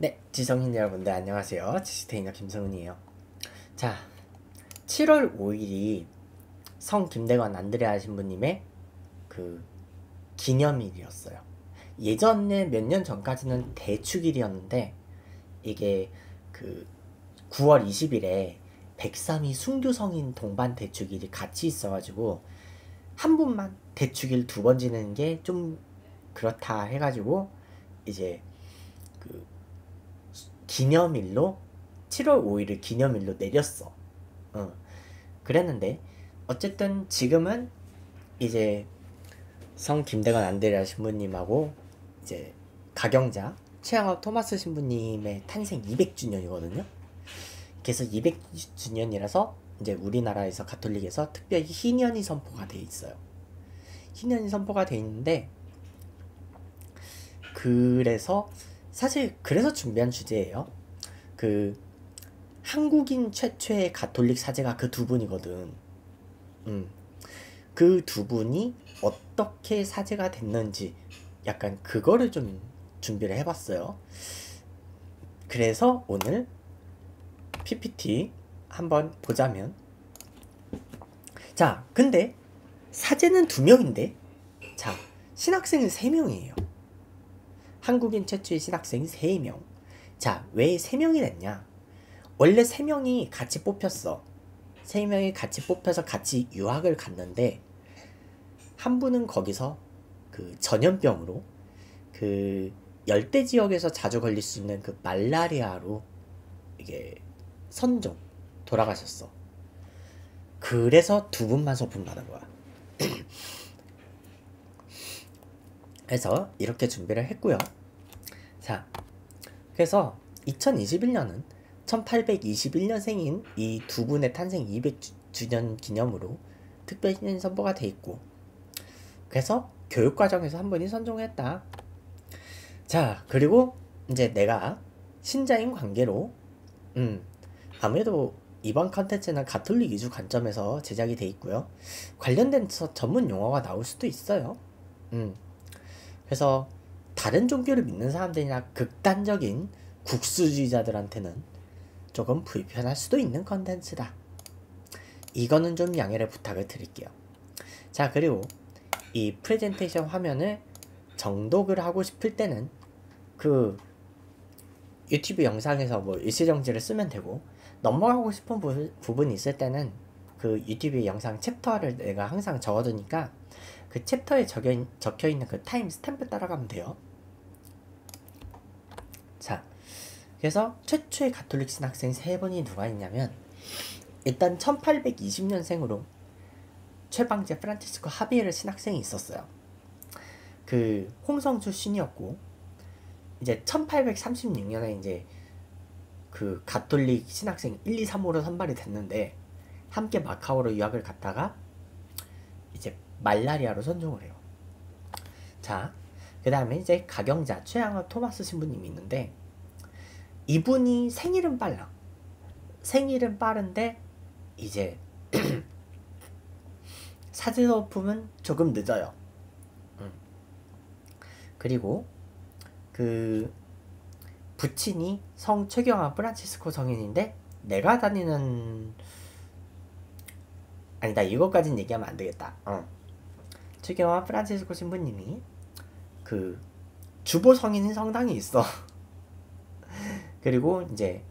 네, 지성인 여러분들 안녕하세요. 지식테이너 김성은이에요. 자, 7월 5일이 성 김대건 안드레아 신부님의 그 기념일이었어요. 예전에 몇 년 전까지는 대축일이었는데 이게 그 9월 20일에 103위 순교성인 동반 대축일이 같이 있어가지고 한 분만 대축일 두 번 지내는 게 좀 그렇다 해가지고 이제 그 기념일로 7월 5일을 기념일로 내렸어. 그랬는데 어쨌든 지금은 이제 성 김대건 안드레아 신부님하고 이제 가경자 최양업 토마스 신부님의 탄생 200주년이거든요. 그래서 200주년이라서 이제 우리나라에서 가톨릭에서 특별히 희년이 선포가 돼 있어요. 희년이 선포가 돼 있는데 그래서 사실 그래서 준비한 주제예요. 그 한국인 최초의 가톨릭 사제가 그 두 분이거든. 그 두 분이 어떻게 사제가 됐는지 약간 그거를 좀 준비를 해봤어요. 그래서 오늘 PPT 한번 보자면, 자, 근데 사제는 2명인데, 자, 신학생은 3명이에요. 한국인 최초의 신학생이 3명. 자, 왜 3명이 됐냐? 원래 3명이 같이 뽑혔어. 3명이 같이 뽑혀서 같이 유학을 갔는데 한 분은 거기서 그 전염병으로 그 열대 지역에서 자주 걸릴 수 있는 그 말라리아로 이게 선종 돌아가셨어. 그래서 2분만 소품 받은 거야. 그래서 이렇게 준비를 했고요. 자, 그래서 2021년은 1821년생인 이 두 분의 탄생 200주년 기념으로 특별 희년 선포가 돼 있고, 그래서 교육과정에서 한 분이 선종했다. 자, 그리고 이제 내가 신자인 관계로 아무래도 이번 컨텐츠는 가톨릭 이주 관점에서 제작이 돼 있고요. 관련된 전문 용어가 나올 수도 있어요. 그래서 다른 종교를 믿는 사람들이나 극단적인 국수주의자들한테는 조금 불편할 수도 있는 컨텐츠다. 이거는 좀 양해를 부탁을 드릴게요. 자, 그리고 이 프레젠테이션 화면을 정독을 하고 싶을 때는 그 유튜브 영상에서 뭐 일시정지를 쓰면 되고, 넘어가고 싶은 부분이 있을 때는 그 유튜브 영상 챕터를 내가 항상 적어두니까 그 챕터에 적혀있는 그 타임 스탬프 따라가면 돼요. 자, 그래서 최초의 가톨릭 신학생 3분이 누가 있냐면, 일단 1820년생으로 최방제 프란치스코 하비에르 신학생이 있었어요. 그 홍성 출신이었고, 이제 1836년에 이제 그 가톨릭 신학생 1, 2, 3호로 선발이 됐는데 함께 마카오로 유학을 갔다가 이제 말라리아로 선종을 해요. 자, 그 다음에 이제 가경자 최양업 토마스 신부님이 있는데, 이분이 생일은 빨라. 생일은 빠른데 이제 사제 소품은 조금 늦어요. 그리고 그 부친이 성 최경화 프란치스코 성인인데, 내가 다니는 아니다, 이거까진 얘기하면 안 되겠다. 최경화 프란치스코 신부님이 그 주보 성인인 성당이 있어. 그리고 이제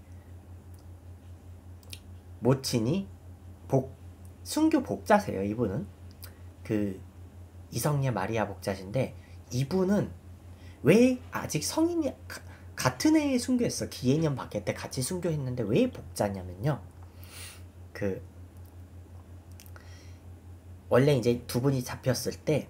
모친이 순교 복자세요. 이분은 그 이성예 마리아 복자신데, 이분은 왜 아직 성인이 같은 해에 순교했어. 기해년 바뀔 때 같이 순교했는데 왜 복자냐면요, 그 원래 이제 두 분이 잡혔을 때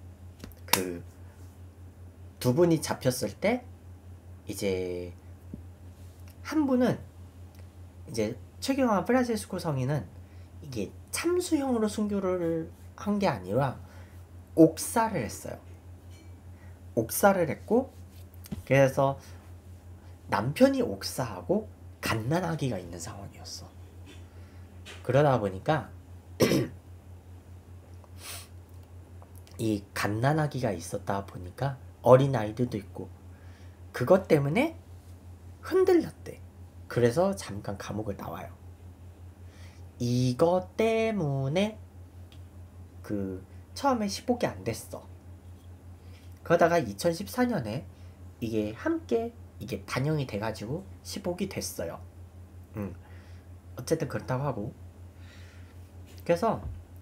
이제 한 분은 이제 최경화 프란치스코 성인은 이게 참수형으로 순교를 한 게 아니라 옥사를 했어요. 옥사를 했고, 그래서 남편이 옥사하고 갓난아기가 있는 상황이었어. 그러다 보니까 이 갓난아기가 있었다 보니까 어린아이들도 있고, 그것 때문에 흔들렸대. 그래서 잠깐 감옥을 나와요. 이거 때문에 그 처음에 15기 안 됐어. 그러다가 2014년에 이게 함께 이게 반영이 돼가지고 15기 됐어요. 어쨌든 그렇다고 하고, 그래서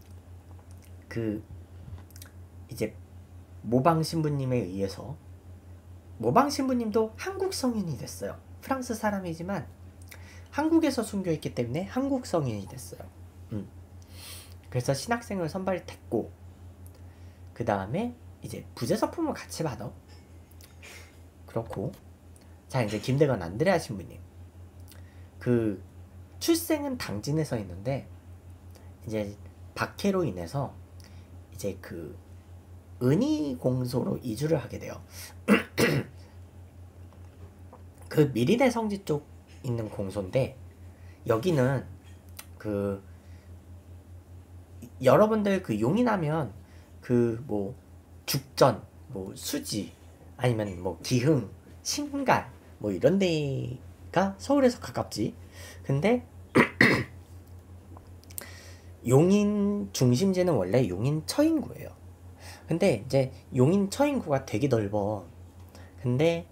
그 이제 모방 신부님에 의해서, 모방 신부님도 한국 성인이 됐어요. 프랑스 사람이지만 한국에서 순교했기 때문에 한국 성인이 됐어요. 그래서 신학생을 선발했고, 그 다음에 이제 부재 서품을 같이 받아. 그렇고, 자 이제 김대건 안드레아 신부님, 그 출생은 당진에 서 있는데 이제 박해로 인해서 이제 그 은희공소로 이주를 하게 돼요. 그 미리대 성지 쪽 있는 공소인데, 여기는 그 여러분들 그 용인하면 그 뭐 죽전, 뭐 수지, 아니면 뭐 기흥, 신갈 뭐 이런 데가 서울에서 가깝지. 근데 용인 중심지는 원래 용인 처인구예요. 근데 이제 용인 처인구가 되게 넓어. 근데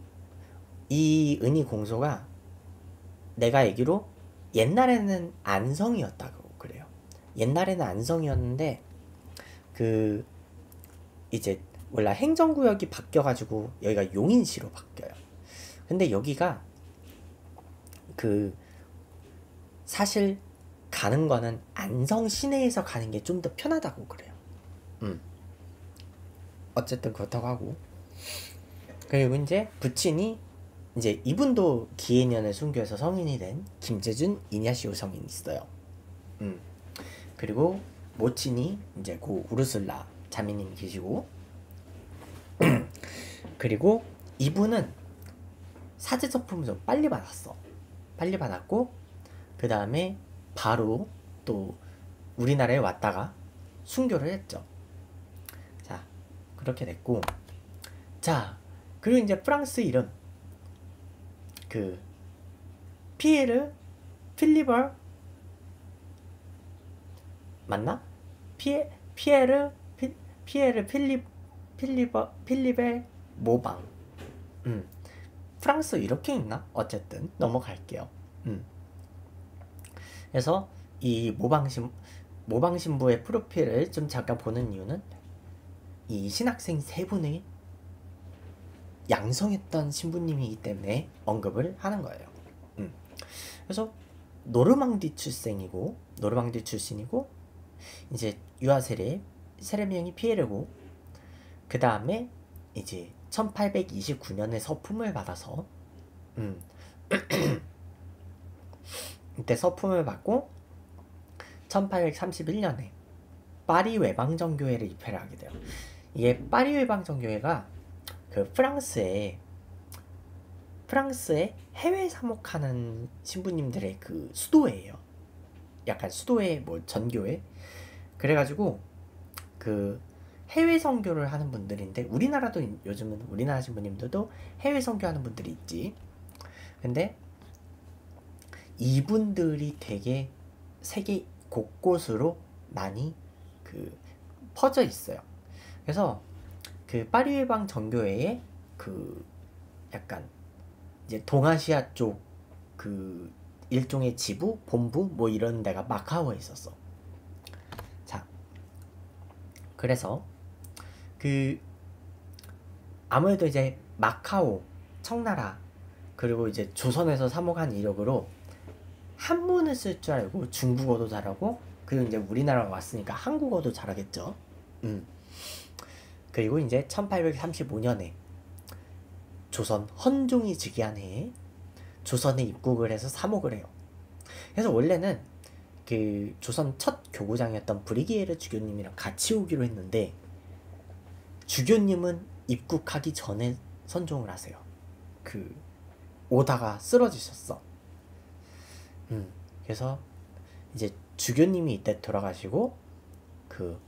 이 은희 공소가 내가 알기로 옛날에는 안성이었다고 그래요. 옛날에는 안성이었는데 그 이제 원래 행정구역이 바뀌어가지고 여기가 용인시로 바뀌어요. 근데 여기가 그 사실 가는 거는 안성 시내에서 가는 게 좀 더 편하다고 그래요. 어쨌든 그렇다고 하고, 그리고 이제 부친이 이제 이분도 기해년에 순교해서 성인이 된 김재준 이냐시오 성인이 있어요. 그리고 모친이 이제 고 우르슬라 자매님이 계시고, 그리고 이분은 사제 서품을 좀 빨리 받았어. 빨리 받았고, 그 다음에 바로 또 우리나라에 왔다가 순교를 했죠. 자, 그렇게 됐고, 자, 그리고 이제 프랑스 이름 그 피에르 필리버 맞나? 피에르 필리베 모방. 프랑스 이렇게 있나? 어쨌든 넘어갈게요. 그래서 이 모방 신부의 프로필을 좀 잠깐 보는 이유는 이 신학생 세 분의 양성했던 신부님이기 때문에 언급을 하는 거예요. 그래서 노르망디 출신이고 이제 유아 세례명이 피에르고, 그 다음에 이제 1829년에 서품을 받아서 이때 서품을 받고 1831년에 파리 외방정교회를 입회를 하게 돼요. 이게 파리 외방정교회가 그 프랑스에 해외 사목하는 신부님들의 그 수도회예요. 약간 수도회 뭐 전교회. 그래가지고 그 해외 선교를 하는 분들인데, 우리나라도 요즘은 우리나라 신부님들도 해외 선교하는 분들이 있지. 근데 이분들이 되게 세계 곳곳으로 많이 그 퍼져 있어요. 그래서 그 파리 외방 정교회의 그 약간 이제 동아시아 쪽 그 일종의 지부, 본부 뭐 이런 데가 마카오에 있었어. 자, 그래서 그 아무래도 이제 마카오, 청나라, 그리고 이제 조선에서 사목한 이력으로 한문을 쓸 줄 알고 중국어도 잘하고, 그리고 이제 우리나라로 왔으니까 한국어도 잘하겠죠. 그리고 이제 1835년에 조선 헌종이 즉위한 해에 조선에 입국을 해서 사목을 해요. 그래서 원래는 그 조선 첫 교구장이었던 브리기에르 주교님이랑 같이 오기로 했는데, 주교님은 입국하기 전에 선종을 하세요. 그 오다가 쓰러지셨어. 그래서 이제 주교님이 이때 돌아가시고 그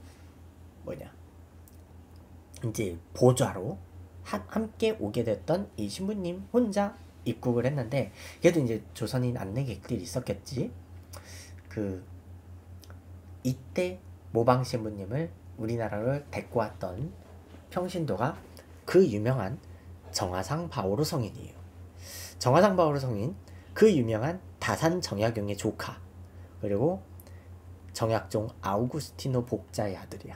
이제 보좌로 함께 오게 됐던 이 신부님 혼자 입국을 했는데, 걔도 이제 조선인 안내객들이 있었겠지. 그 이때 모방 신부님을 우리나라를 데리고 왔던 평신도가 그 유명한 정화상 바오로 성인이에요. 정화상 바오로 성인, 그 유명한 다산 정약용의 조카, 그리고 정약종 아우구스티노 복자의 아들이야.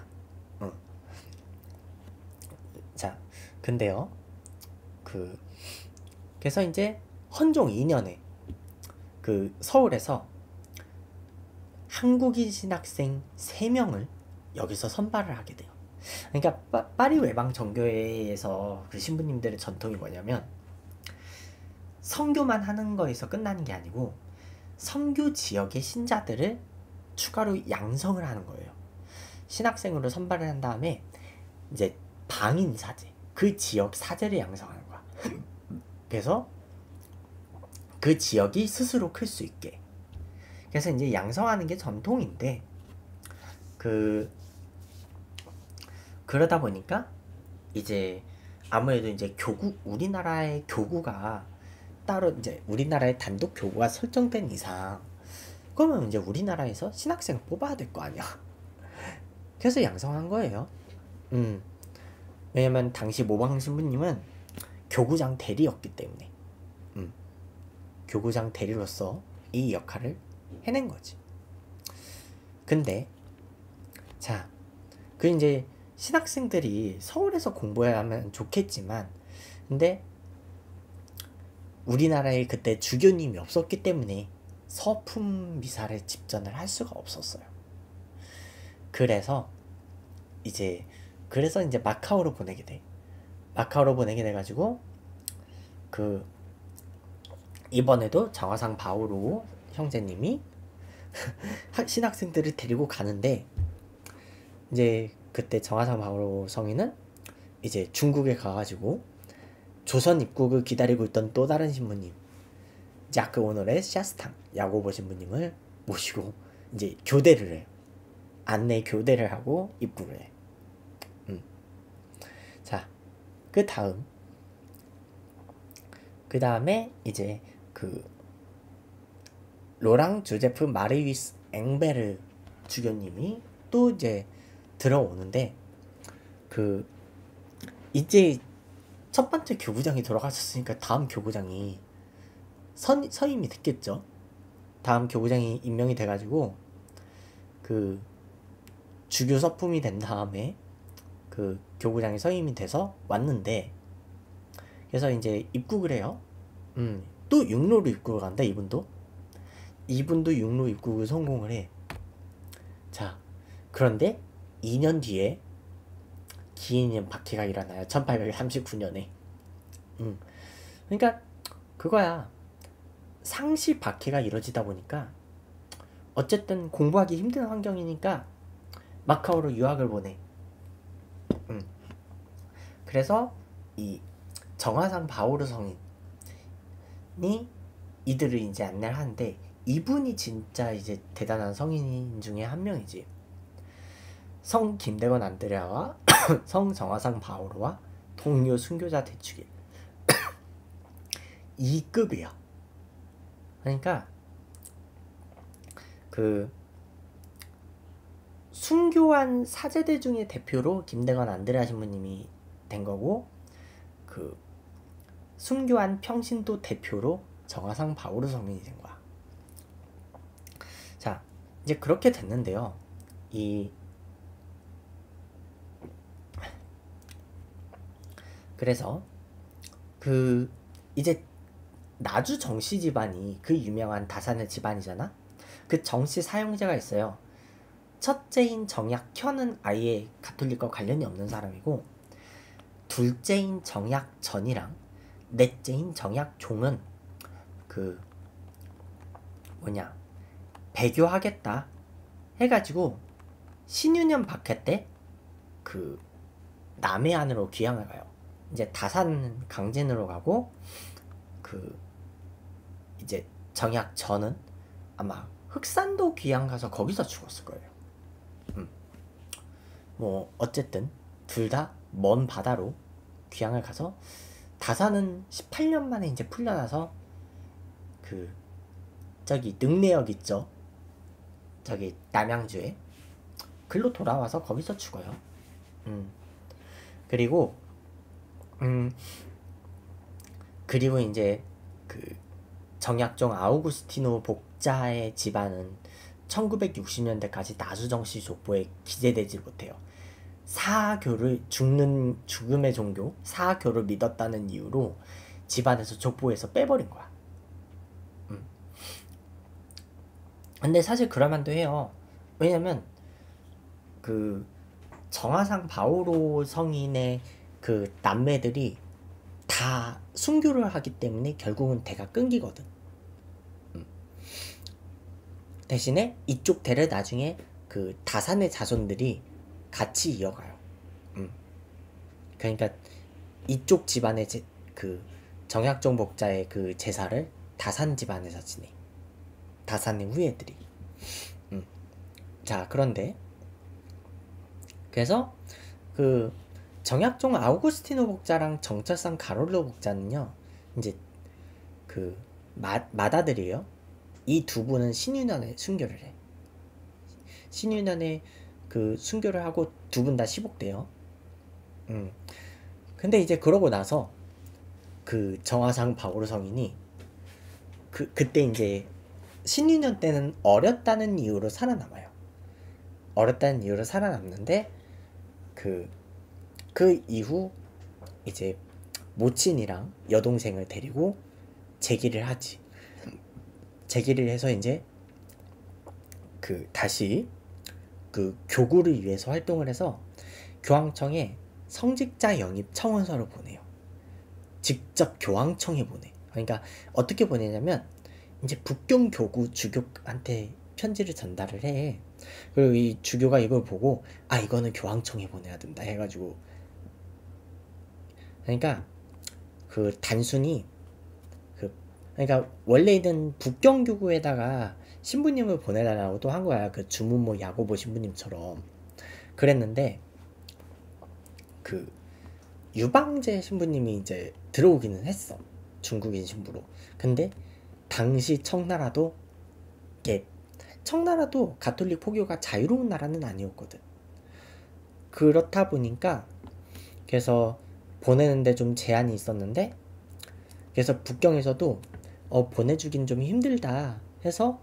자, 근데요, 그래서 이제 헌종 2년에 그 서울에서 한국인 신학생 3명을 여기서 선발을 하게 돼요. 그러니까 파리 외방 정교회에서 그 신부님들의 전통이 뭐냐면, 선교만 하는 거에서 끝나는 게 아니고 선교 지역의 신자들을 추가로 양성을 하는 거예요. 신학생으로 선발을 한 다음에 이제 방인 사제, 그 지역 사제를 양성하는 거야. 그래서 그 지역이 스스로 클 수 있게. 그래서 이제 양성하는 게 전통인데, 그러다 보니까 이제 아무래도 이제 우리나라의 교구가 따로 이제 우리나라의 단독 교구가 설정된 이상, 그러면 이제 우리나라에서 신학생을 뽑아야 될 거 아니야. 그래서 양성한 거예요. 왜냐면 당시 모방 신부님은 교구장 대리였기 때문에, 교구장 대리로서 이 역할을 해낸 거지. 근데 자, 그 이제 신학생들이 서울에서 공부해야 하면 좋겠지만, 근데 우리나라에 그때 주교님이 없었기 때문에 서품 미사를 집전을 할 수가 없었어요. 그래서 이제 마카오로 보내게 돼. 마카오로 보내게 돼가지고 이번에도 정화상 바오로 형제님이 신학생들을 데리고 가는데, 이제 그때 정화상 바오로 성인은 이제 중국에 가가지고 조선 입국을 기다리고 있던 또 다른 신부님, 자크 오노레 샤스탕 야고보 신부님을 모시고 이제 교대를 해요. 안내 교대를 하고 입국을 해. 자, 그 다음에 이제 로랑 주제프 마리위스 앵베르 주교님이 또 이제 들어오는데, 이제 첫 번째 교구장이 돌아가셨으니까 다음 교구장이 서임이 됐겠죠. 다음 교구장이 임명이 돼가지고 주교 서품이 된 다음에 교구장이 서임이 돼서 왔는데, 그래서 이제 입국을 해요. 또 육로로 입국을 간다. 이분도 육로 입국을 성공을 해. 자, 그런데 2년 뒤에 기인년 박해가 일어나요. 1839년에. 그러니까 그거야. 상시 박해가 이루어지다 보니까 어쨌든 공부하기 힘든 환경이니까 마카오로 유학을 보내. 그래서 이 정화상 바오르 성인이 이들을 이제 안내를 하는데, 이분이 진짜 이제 대단한 성인 중에 한 명이지. 성 김대건 안드레아와 성 정화상 바오로와 동료 순교자 대축일 2급이야. 그러니까 순교한 사제들 중에 대표로 김대건 안드레아 신부님이 된 거고, 순교한 평신도 대표로 정화상 바오르 성인이 된 거야. 자, 이제 그렇게 됐는데요. 그래서 이제 나주 정씨 집안이 그 유명한 다산의 집안이잖아. 그 정씨 사형제가 있어요. 첫째인 정약현은 아예 가톨릭과 관련이 없는 사람이고, 둘째인 정약전이랑 넷째인 정약종은 배교하겠다 해가지고 신유년 박해 때 남해안으로 귀향을 가요. 이제 다산 강진으로 가고, 이제 정약전은 아마 흑산도 귀향 가서 거기서 죽었을 거예요. 뭐 어쨌든 둘 다 먼 바다로 귀향을 가서 다산은 18년 만에 이제 풀려나서 그 저기 능내역 있죠. 저기 남양주에 글로 돌아와서 거기서 죽어요. 그리고 그리고 이제 그 정약종 아우구스티노 복자의 집안은 1960년대까지 나수정씨 족보에 기재되지 못해요. 사교를 죽음의 종교 사교를 믿었다는 이유로 집안에서 족보에서 빼버린 거야. 근데 사실 그럴만도 해요. 왜냐면 그 정화상 바오로 성인의 그 남매들이 다 순교를 하기 때문에 결국은 대가 끊기거든. 대신에 이쪽 대를 나중에 그 다산의 자손들이 같이 이어가요. 그러니까 이쪽 집안의 그 정약종 복자의 그 제사를 다산 집안에서 지내. 다산의 후예들이. 자, 그런데 그래서 그 정약종 아우구스티노 복자랑 정철상 가롤로 복자는요, 이제 그 맏아들이에요. 이 두 분은 신유년에 순교를 해. 신유년에 그 순교를 하고 두 분 다 시복돼요. 근데 이제 그러고 나서 그 정화상 바오로 성인이 그때 이제 신유년 때는 어렸다는 이유로 살아남아요. 어렸다는 이유로 살아남는데 그 이후 이제 모친이랑 여동생을 데리고 재기를 하지. 재기를 해서 이제 그 다시 그 교구를 위해서 활동을 해서 교황청에 성직자 영입 청원서를 보내요. 직접 교황청에 보내. 그러니까 어떻게 보내냐면 이제 북경 교구 주교한테 편지를 전달을 해. 그리고 이 주교가 이걸 보고 아, 이거는 교황청에 보내야 된다 해가지고, 그러니까 그 단순히 그러니까 원래는 북경 교구에다가 신부님을 보내달라고도 한 거야. 그 주문모 야고보 신부님처럼 그랬는데 그 유방제 신부님이 이제 들어오기는 했어. 중국인 신부로. 근데 당시 청나라도 가톨릭 포교가 자유로운 나라는 아니었거든. 그렇다 보니까 그래서 보내는데 좀 제한이 있었는데, 그래서 북경에서도 보내주긴 좀 힘들다 해서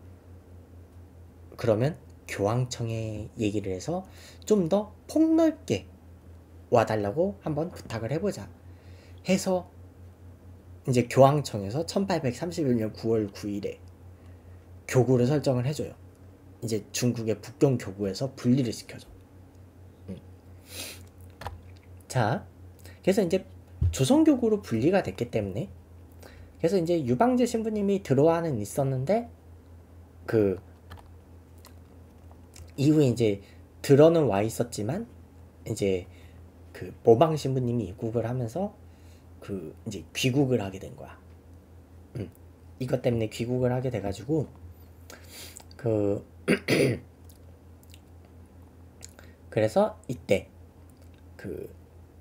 그러면 교황청에 얘기를 해서 좀 더 폭넓게 와달라고 한번 부탁을 해보자 해서 이제 교황청에서 1831년 9월 9일에 교구를 설정을 해줘요. 이제 중국의 북경 교구에서 분리를 시켜줘. 자, 그래서 이제 조선교구로 분리가 됐기 때문에 그래서 이제 유방제 신부님이 들어와는 있었는데 그 이후에 이제 들어는 와 있었지만 이제 그 모방 신부님이 입국을 하면서 그 이제 귀국을 하게 된 거야. 이것 때문에 귀국을 하게 돼가지고 그 그래서 이때 그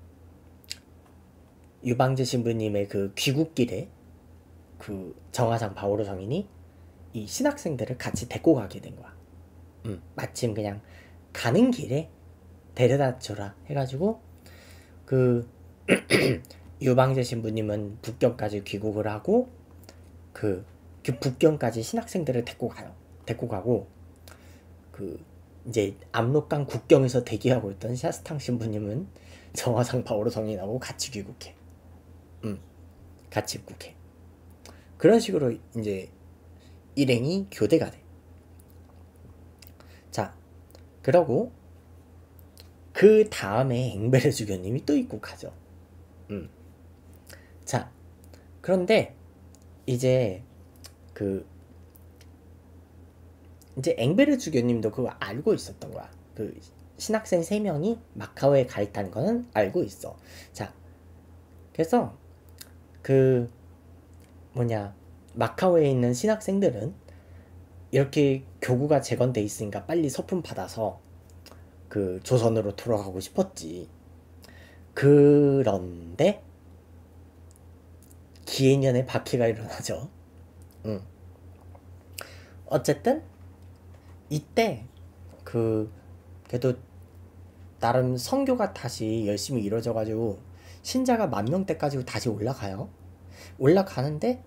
유방제 신부님의 그 귀국길에 그 정화상 바오로 성인이 이 신학생들을 같이 데리고 가게 된 거야. 마침 그냥 가는 길에 데려다 줘라 해가지고 그 유방제 신부님은 북경까지 귀국을 하고 그 북경까지 신학생들을 데리고 가요. 데리고 가고 그 이제 압록강 국경에서 대기하고 있던 샤스탕 신부님은 정화상 바오로 성인하고 같이 귀국해. 같이 입국해. 그런 식으로 이제 일행이 교대가 돼. 자, 그러고 그 다음에 앵베르 주교님이 또 입국하죠. 자, 그런데 이제 이제 앵베르 주교님도 그거 알고 있었던 거야. 그 신학생 3명이 마카오에 가 있다는 거는 알고 있어. 자, 그래서 마카오에 있는 신학생들은 이렇게 교구가 재건돼 있으니까 빨리 서품 받아서 그 조선으로 돌아가고 싶었지. 그런데 기해년에 박해가 일어나죠. 어쨌든 이때 그래도 나름 선교가 다시 열심히 이루어져가지고 신자가 10,000명대까지 다시 올라가요. 올라가는데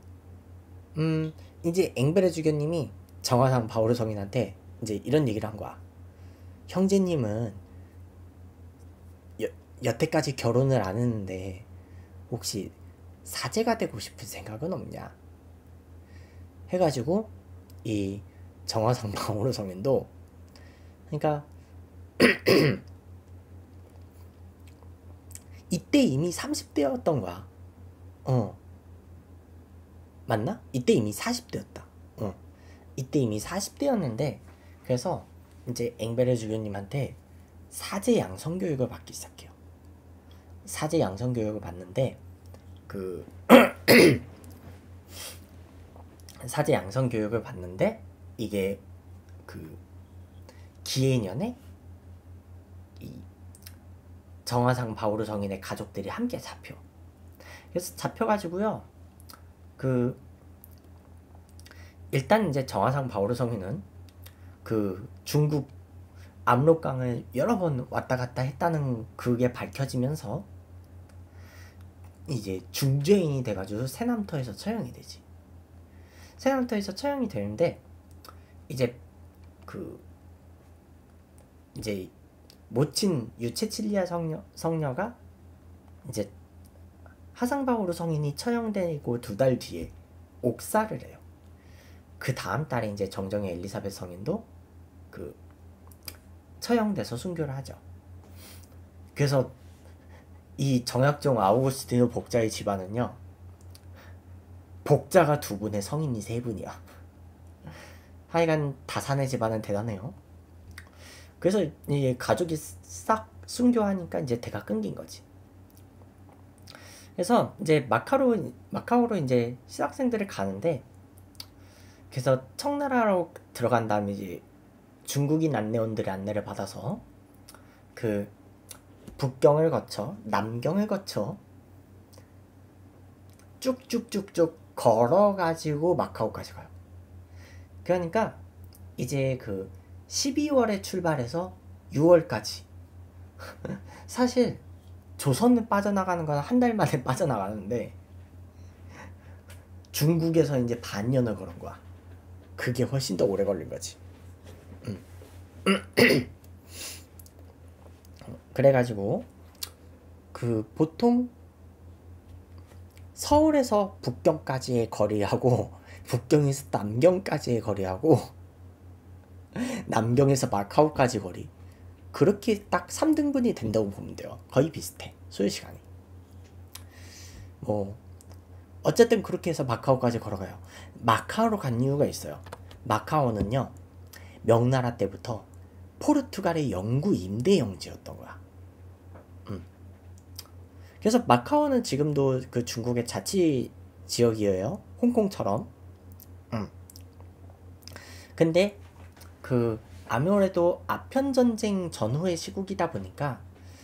이제 앵베레 주교님이 정화상 바오르 성인한테 이제 이런 얘기를 한 거야. 형제님은 여태까지 결혼을 안 했는데 혹시 사제가 되고 싶은 생각은 없냐 해가지고 이 정화상 바오르 성인도 그러니까 이때 이미 30대였던 거야. 맞나? 이때 이미 40대였다. 이때 이미 40대였는데 그래서 이제 앵베레 주교님한테 사제 양성 교육을 받기 시작해요. 사제 양성 교육을 받는데 사제 양성 교육을 받는데 이게 기해년에 이 정화상 바오르 성인의 가족들이 함께 잡혀. 그래서 잡혀가지고요. 일단 이제 정화상 바오르 성인은 중국 압록강을 여러 번 왔다 갔다 했다는 그게 밝혀지면서 이제 중죄인이 돼가지고 세남터에서 처형이 되지. 세남터에서 처형이 되는데 이제 이제 모친 유체칠리아 성녀가 이제 하상바오르 성인이 처형되고 2달 뒤에 옥사를 해요. 그 다음 달에 이제 정정의 엘리사벳 성인도 처형돼서 순교를 하죠. 그래서 이 정약종 아우구스티누 복자의 집안은요, 복자가 2분에 성인이 3분이야. 하여간 다산의 집안은 대단해요. 그래서 이 가족이 싹 순교하니까 이제 대가 끊긴 거지. 그래서 이제 마카오로 이제 신학생들을 가는데, 그래서 청나라로 들어간 다음에 이제 중국인 안내원들의 안내를 받아서 북경을 거쳐 남경을 거쳐 쭉쭉쭉쭉 걸어가지고 마카오까지 가요. 그러니까 이제 12월에 출발해서 6월까지 사실 조선을 빠져나가는 건 한 달 만에 빠져나가는데 중국에서 이제 반년을 걸은 거야. 그게 훨씬 더 오래 걸린 거지. 그래가지고 보통 서울에서 북경까지의 거리하고 북경에서 남경까지의 거리하고 남경에서 마카오까지 거리, 그렇게 딱 3등분이 된다고 보면 돼요. 거의 비슷해, 소요시간이. 어쨌든 그렇게 해서 마카오까지 걸어가요. 마카오로 간 이유가 있어요. 마카오는요, 명나라 때부터 포르투갈의 영구 임대 영지였던 거야. 그래서 마카오는 지금도 중국의 자치 지역이에요. 홍콩처럼. 근데 아무래도 아편전쟁 전후의 시국이다 보니까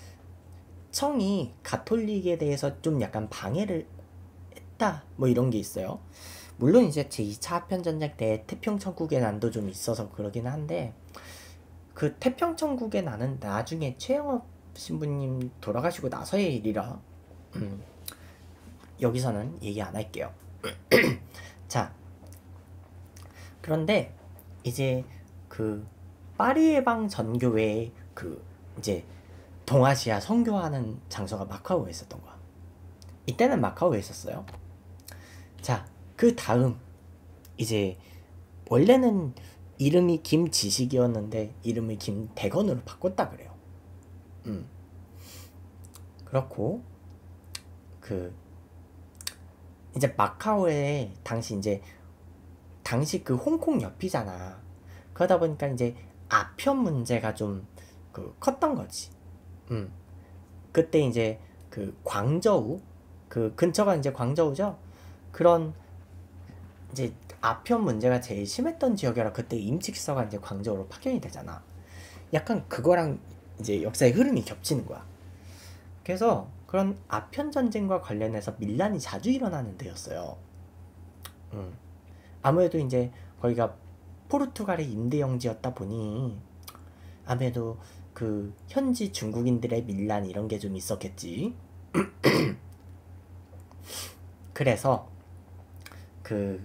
청이 가톨릭에 대해서 좀 약간 방해를 했다, 뭐 이런 게 있어요. 물론 이제 제2차 아편전쟁 때 태평천국의 난도 좀 있어서 그러긴 한데, 태평천국의 난은 나중에 최영업 신부님 돌아가시고 나서의 일이라 여기서는 얘기 안 할게요. 자, 그런데 이제 파리예방 전교회의 이제 동아시아 선교하는 장소가 마카오에 있었던 거야. 이때는 마카오에 있었어요. 자, 그 다음 이제 원래는 이름이 김지식이었는데 이름을 김대건으로 바꿨다 그래요. 그렇고 이제 마카오에 당시 홍콩 옆이잖아. 그러다 보니까 이제 아편 문제가 좀 컸던 거지. 그때 이제 광저우, 근처가 이제 광저우죠. 그런 이제 아편 문제가 제일 심했던 지역이라 그때 임칙서가 이제 광저우로 파견이 되잖아. 약간 그거랑 이제 역사의 흐름이 겹치는 거야. 그래서 그런 아편 전쟁과 관련해서 밀란이 자주 일어나는 데였어요. 아무래도 이제 거기가 포르투갈의 임대영지였다 보니 아무래도 그 현지 중국인들의 밀란 이런 게 좀 있었겠지. 그래서 그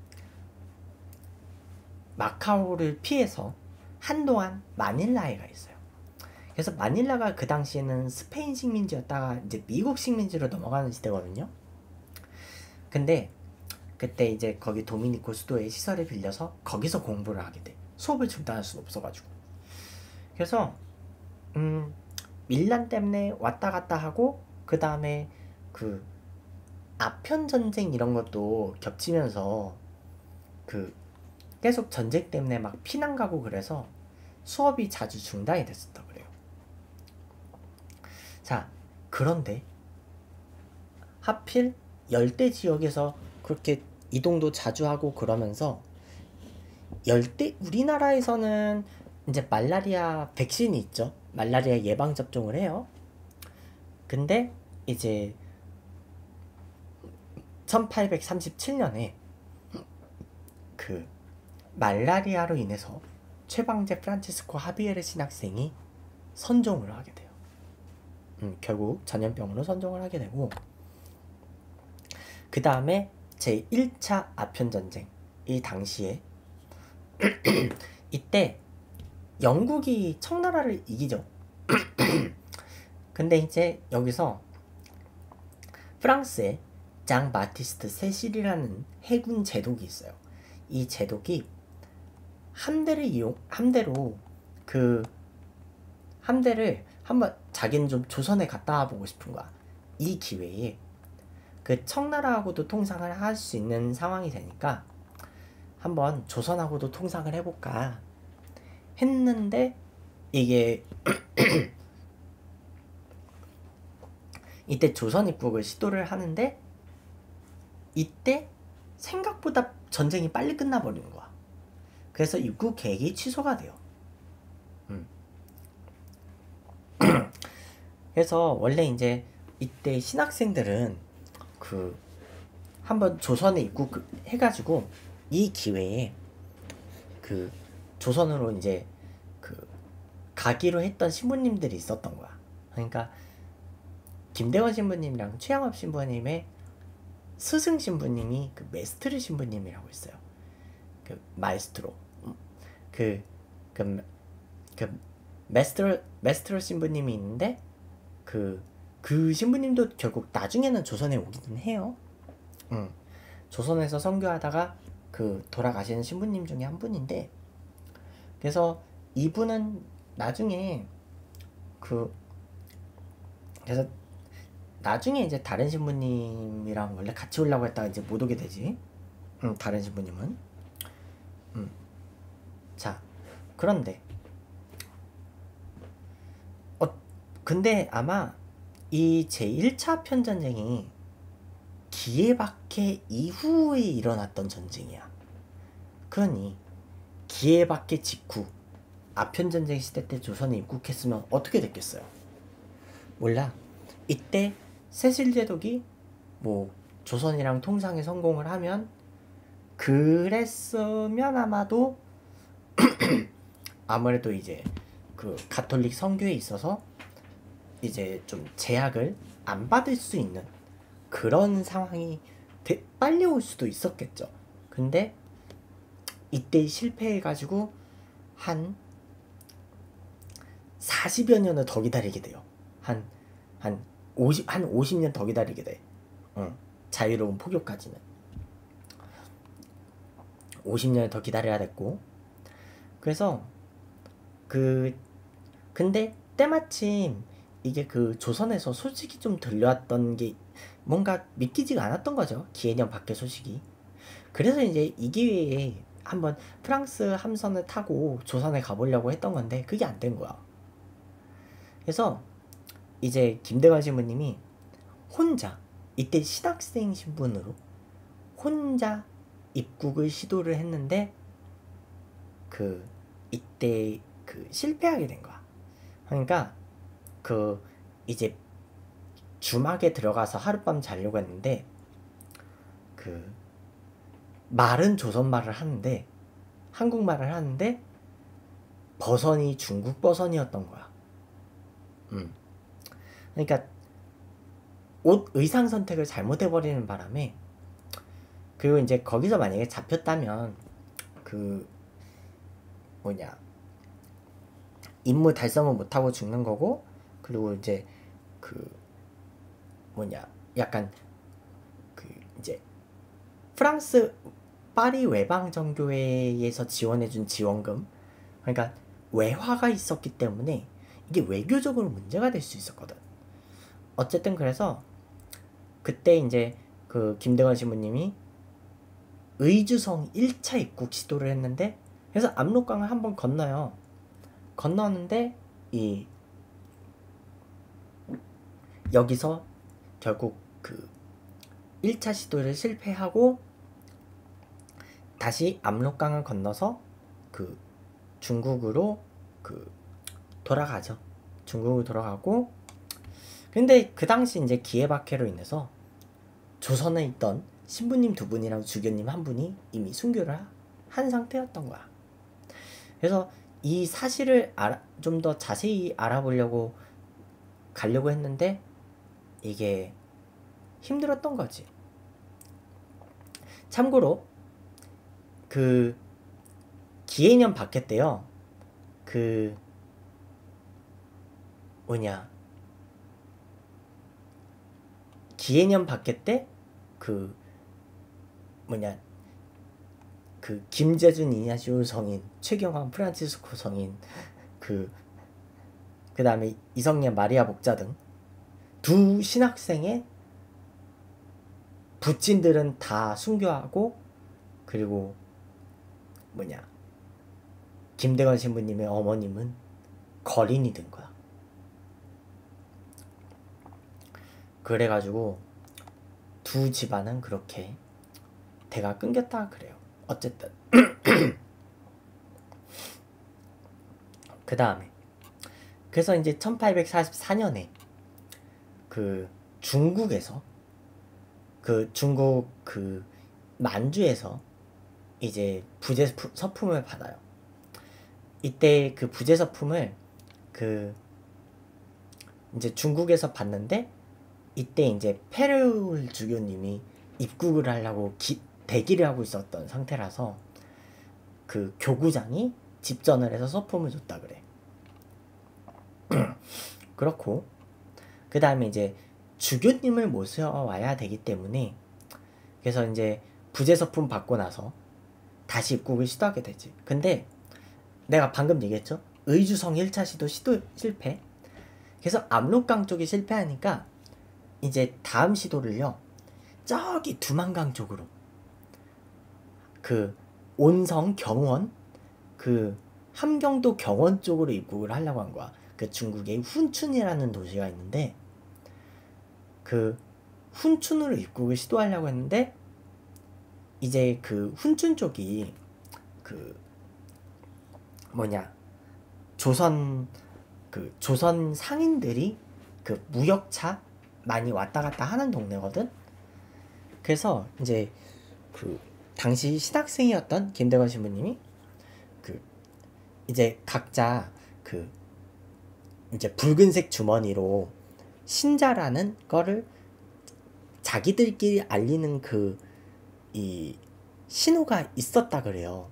마카오를 피해서 한동안 마닐라에 가 있어요. 그래서 마닐라가 그 당시에는 스페인 식민지였다가 이제 미국 식민지로 넘어가는 시대거든요. 근데 그때 이제 거기 도미니코 수도의 시설을 빌려서 거기서 공부를 하게 돼. 수업을 중단할 수는 없어가지고. 그래서 밀란 때문에 왔다 갔다 하고 그 다음에 그 아편 전쟁 이런 것도 겹치면서 그 계속 전쟁 때문에 막 피난 가고 그래서 수업이 자주 중단이 됐었다 그래요. 자, 그런데 하필 열대 지역에서 그렇게 이동도 자주 하고 그러면서 열대 우리나라에서는 이제 말라리아 백신이 있죠. 말라리아 예방 접종을 해요. 근데 이제 1837년에 그 말라리아로 인해서 최방제 프란치스코 하비에르 신학생이 선종을 하게 돼요. 결국 전염병으로 선종을 하게 되고 그 다음에 제1차 아편전쟁 이 당시에 이때 영국이 청나라를 이기죠. 근데 이제 여기서 프랑스의 장 바티스트 세실이라는 해군 제독이 있어요. 이 제독이 함대를 한번 자기는 좀 조선에 갔다 와보고 싶은 거야. 이 기회에 그 청나라하고도 통상을 할 수 있는 상황이 되니까 한번 조선하고도 통상을 해볼까 했는데 이게 이때 조선 입국을 시도를 하는데 이때 생각보다 전쟁이 빨리 끝나버리는 거야. 그래서 입국 계획이 취소가 돼요. 그래서 원래 이제 이때 신학생들은 그 한번 조선에 입국해가지고 이 기회에 그 조선으로 이제 그 가기로 했던 신부님들이 있었던 거야. 그러니까 김대원 신부님이랑 최양업 신부님의 스승 신부님이 그 메스트르 신부님이라고 있어요. 그 마에스트로 그 메스트로 신부님이 있는데 그 신부님도 결국 나중에는 조선에 오기는 해요. 조선에서 선교하다가 그 돌아가시는 신부님 중에 한 분인데 그래서 이분은 나중에 그래서 나중에 이제 다른 신부님이랑 원래 같이 오려고 했다가 이제 못 오게 되지. 다른 신부님은. 자, 그런데 근데 아마 이 제1차 편전쟁이 기예박해 이후에 일어났던 전쟁이야. 그러니 기예박해 직후 아편전쟁 시대 때 조선에 입국했으면 어떻게 됐겠어요? 몰라. 이때 세실 제독이 뭐 조선이랑 통상에 성공을 하면 그랬으면 아마도 아무래도 이제 그 가톨릭 성교에 있어서 이제 좀 제약을 안 받을 수 있는 그런 상황이 빨리 올 수도 있었겠죠. 근데 이때 실패해가지고 한 40여 년을 더 기다리게 돼요. 한 50년 더 기다리게 돼. 자유로운 포교까지는 50년을 더 기다려야 됐고 그래서 근데 때마침 이게 그 조선에서 소식이 좀 들려왔던 게 뭔가 믿기지가 않았던 거죠. 기해년 밖의 소식이. 그래서 이제 이 기회에 한번 프랑스 함선을 타고 조선에 가보려고 했던 건데 그게 안 된 거야. 그래서 이제 김대관 신부님이 혼자 이때 신학생 신분으로 혼자 입국을 시도를 했는데 이때 실패하게 된 거야. 그러니까 이제 주막에 들어가서 하룻밤 자려고 했는데 그 말은 조선말을 하는데 한국말을 하는데 버선이 중국 버선이었던 거야. 그러니까 옷 의상 선택을 잘못해버리는 바람에, 그리고 이제 거기서 만약에 잡혔다면 그 뭐냐 임무 달성을 못하고 죽는 거고, 그리고 이제 그 뭐냐 약간 그 이제 프랑스 파리 외방정교회에서 지원해준 지원금, 그러니까 외화가 있었기 때문에 이게 외교적으로 문제가 될 수 있었거든. 어쨌든 그래서 그때 이제 그 김대건 신부님이 의주성 1차 입국 시도를 했는데, 그래서 압록강을 한번 건너요. 건너는데 이 여기서 결국 그 1차 시도를 실패하고 다시 압록강을 건너서 그 중국으로 그 돌아가죠. 중국으로 돌아가고, 근데 그 당시 이제 기해박해로 인해서 조선에 있던 신부님 2분이랑 주교님 1분이 이미 순교를 한 상태였던 거야. 그래서 이 사실을 좀 더 자세히 알아보려고 가려고 했는데 이게 힘들었던 거지. 참고로 그 기해년 박해 때요, 그 기해년 박해 때 그 그 김재준 이냐시오 성인, 최경환 프란치스코 성인, 그 다음에 이성년 마리아 목자 등 두 신학생의 부친들은 다 순교하고, 그리고 김대건 신부님의 어머님은 거린이 된 거야. 그래가지고 두 집안은 그렇게 대가 끊겼다 그래요. 어쨌든 그 다음에 그래서 이제 1844년에 그 중국에서 중국 그 만주에서 이제 부재 서품을 받아요. 이때 그 부재 서품을 그 이제 중국에서 받는데, 이때 이제 페르울 주교님이 입국을 하려고 대기를 하고 있었던 상태라서 그 교구장이 집전을 해서 서품을 줬다 그래. 그렇고 그 다음에 이제 주교님을 모셔와야 되기 때문에, 그래서 이제 부재 서품 받고 나서 다시 입국을 시도하게 되지. 근데 내가 방금 얘기했죠? 의주성 1차 시도 실패. 그래서 압록강 쪽이 실패하니까 이제 다음 시도를요, 저기 두만강 쪽으로 그 온성 경원, 그 함경도 경원 쪽으로 입국을 하려고 한 거야. 그 중국의 훈춘이라는 도시가 있는데 그 훈춘으로 입국을 시도하려고 했는데, 이제 그 훈춘 쪽이 그 조선 상인들이 그 무역차 많이 왔다 갔다 하는 동네거든. 그래서 이제 그 당시 신학생이었던 김대건 신부님이 그 이제 각자 그 이제 붉은색 주머니로 신자라는 거를 자기들끼리 알리는 그 이 신호가 있었다 그래요.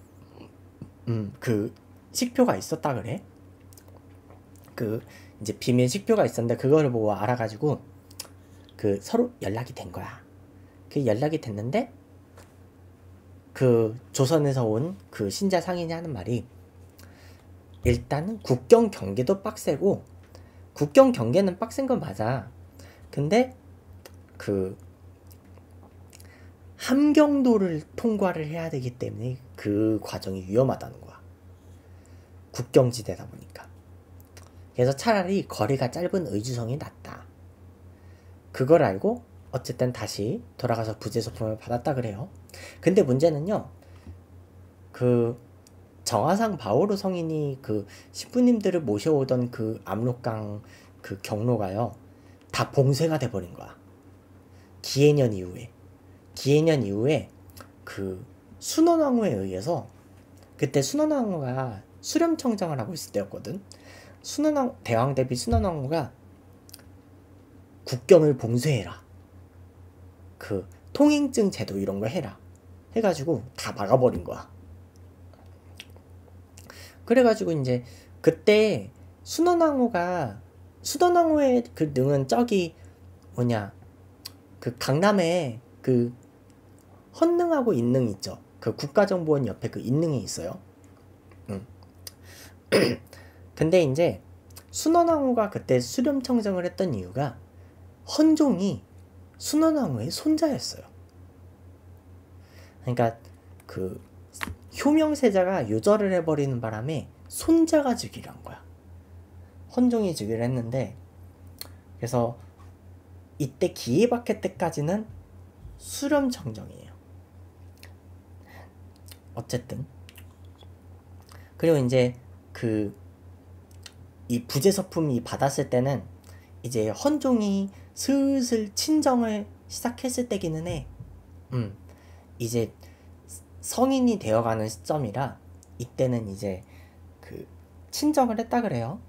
그 식표가 있었다 그래. 그 이제 비밀 식표가 있었는데 그거를 보고 알아가지고 그 서로 연락이 된 거야. 그 연락이 됐는데 그 조선에서 온 그 신자 상인이 하는 말이, 일단은 국경 경계도 빡세고, 국경 경계는 빡센 건 맞아. 근데 그 함경도를 통과를 해야 되기 때문에 그 과정이 위험하다는 거야. 국경지대다 보니까. 그래서 차라리 거리가 짧은 의주성이 낫다. 그걸 알고 어쨌든 다시 돌아가서 부재 서품을 받았다 그래요. 근데 문제는요, 그 정화상 바오로 성인이 그 신부님들을 모셔오던 그 압록강 그 경로가요, 다 봉쇄가 돼버린 거야. 기해년 이후에 그 순원왕후에 의해서, 그때 순원왕후가 수렴청정을 하고 있을 때였거든. 대왕 대비 순원왕후가 국경을 봉쇄해라, 그 통행증 제도 이런 거 해라 해가지고 다 막아버린 거야. 그래가지고 이제 그때 순원왕후의 그 능은 저기 뭐냐, 그 강남에 그 헌능하고 인능 있죠. 그 국가정보원 옆에 그 인능이 있어요. 근데 이제 순원왕후가 그때 수렴청정을 했던 이유가 헌종이 순원왕후의 손자였어요. 그러니까 그 효명세자가 유절을 해버리는 바람에 손자가 즉위를 한 거야. 헌종이 즉위를 했는데, 그래서 이때 기해박해 때까지는 수렴청정이에요. 어쨌든 그리고 이제 그 이 부재서품이 받았을 때는 이제 헌종이 슬슬 친정을 시작했을 때기는 해. 이제 성인이 되어가는 시점이라 이때는 이제 그 친정을 했다 그래요.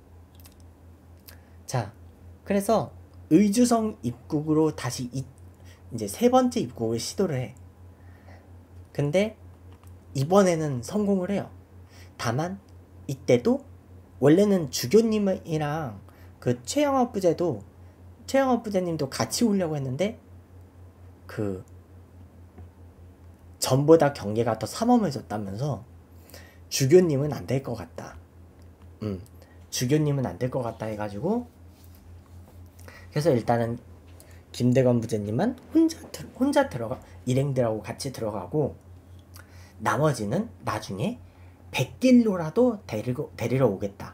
자, 그래서 의주성 입국으로 다시 이제 세 번째 입국을 시도를 해. 근데 이번에는 성공을 해요. 다만 이때도 원래는 주교님이랑 그 최영업 부제님도 같이 오려고 했는데 그 전보다 경계가 더 삼엄해졌다면서 주교님은 안 될 것 같다. 주교님은 안 될 것 같다 해가지고, 그래서 일단은 김대건 부제님은 혼자 들어가, 일행들하고 같이 들어가고, 나머지는 나중에 백길로라도 데리러 오겠다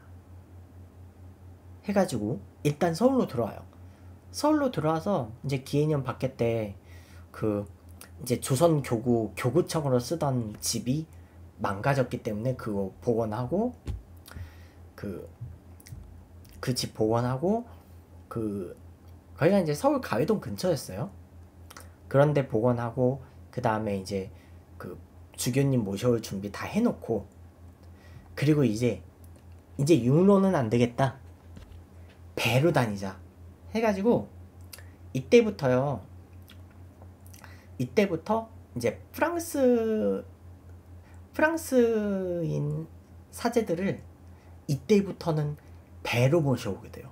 해가지고 일단 서울로 들어와요. 서울로 들어와서 이제 기해년 박해 때 그 이제 조선 교구청으로 쓰던 집이 망가졌기 때문에 그거 복원하고, 그 집 복원하고, 거기가 이제 서울 가회동 근처였어요. 그런데 복원하고, 그 다음에 이제 그 주교님 모셔올 준비 다 해놓고, 그리고 이제 육로는 안 되겠다, 배로 다니자 해가지고 이때부터 이제 프랑스인 사제들을 이때부터는 배로 모셔오게 돼요.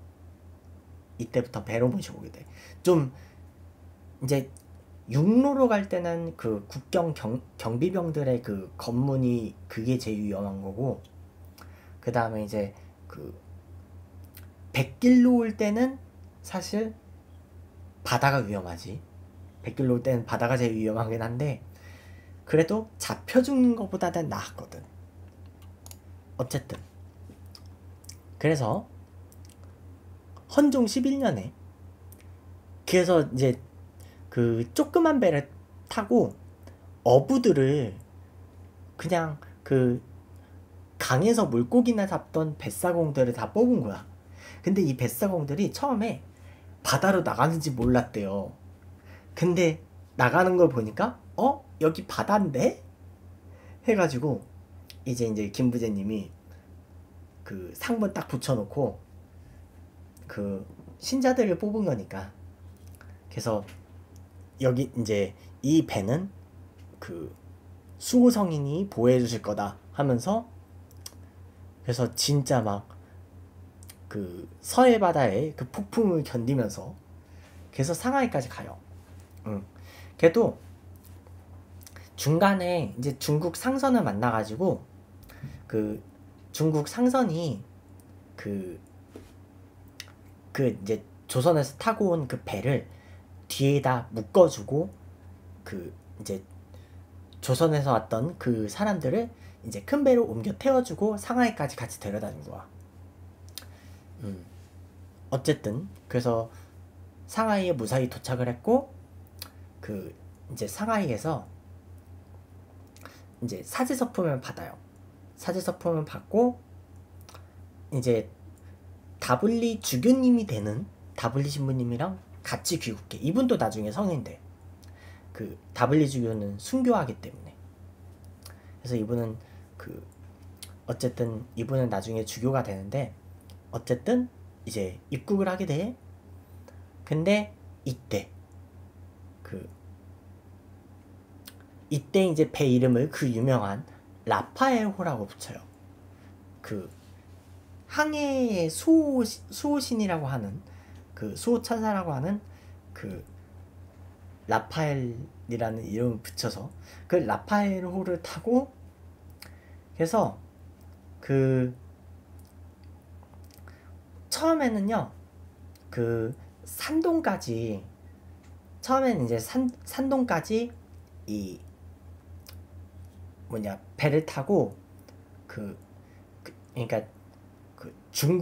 좀 이제 육로로 갈 때는 그 국경 경비병들의 그 검문이 그게 제일 위험한 거고, 그 다음에 이제 그 백길로 올 때는 사실 바다가 위험하지. 백길로 올 때는 바다가 제일 위험하긴 한데 그래도 잡혀 죽는 것보다는 나았거든. 어쨌든 그래서 헌종 11년에 그래서 이제 그 조그만 배를 타고 어부들을 그냥 그 강에서 물고기나 잡던 뱃사공들을 다 뽑은 거야. 근데 이 뱃사공들이 처음에 바다로 나가는지 몰랐대요. 근데 나가는 걸 보니까 여기 바다인데? 해가지고 이제 김부제님이 그 상문 딱 붙여놓고 그 신자들을 뽑은 거니까, 그래서 여기 이제 이 배는 그 수호성인이 보호해 주실 거다 하면서, 그래서 진짜 막 그 서해 바다의 그 폭풍을 견디면서 그래서 상하이까지 가요. 그래도 중간에 이제 중국 상선을 만나가지고 그 중국 상선이 그 이제 조선에서 타고 온 그 배를 뒤에다 묶어주고, 그 이제 조선에서 왔던 그 사람들을 이제 큰 배로 옮겨 태워주고 상하이까지 같이 데려다준 거야. 어쨌든 그래서 상하이에 무사히 도착을 했고, 그 이제 상하이에서 이제 사제서품을 받아요. 사제서품을 받고 이제 다블리 주교님이 되는 다블리 신부님이랑 같이 귀국해. 이분도 나중에 성인 돼. 그 다블리 주교는 순교하기 때문에. 그래서 이분은 그 어쨌든 이분은 나중에 주교가 되는데 어쨌든 이제 입국을 하게 돼. 근데 이때 이때 이제 배 이름을 그 유명한 라파엘호라고 붙여요. 그 항해의 수호신이라고 하는 그 수호천사라고 하는 그 라파엘이라는 이름을 붙여서 그 라파엘호를 타고 그래서 그 처음에는요 그 산동까지 처음에는 이제 산동까지 이 뭐냐 배를 타고 그러니까 그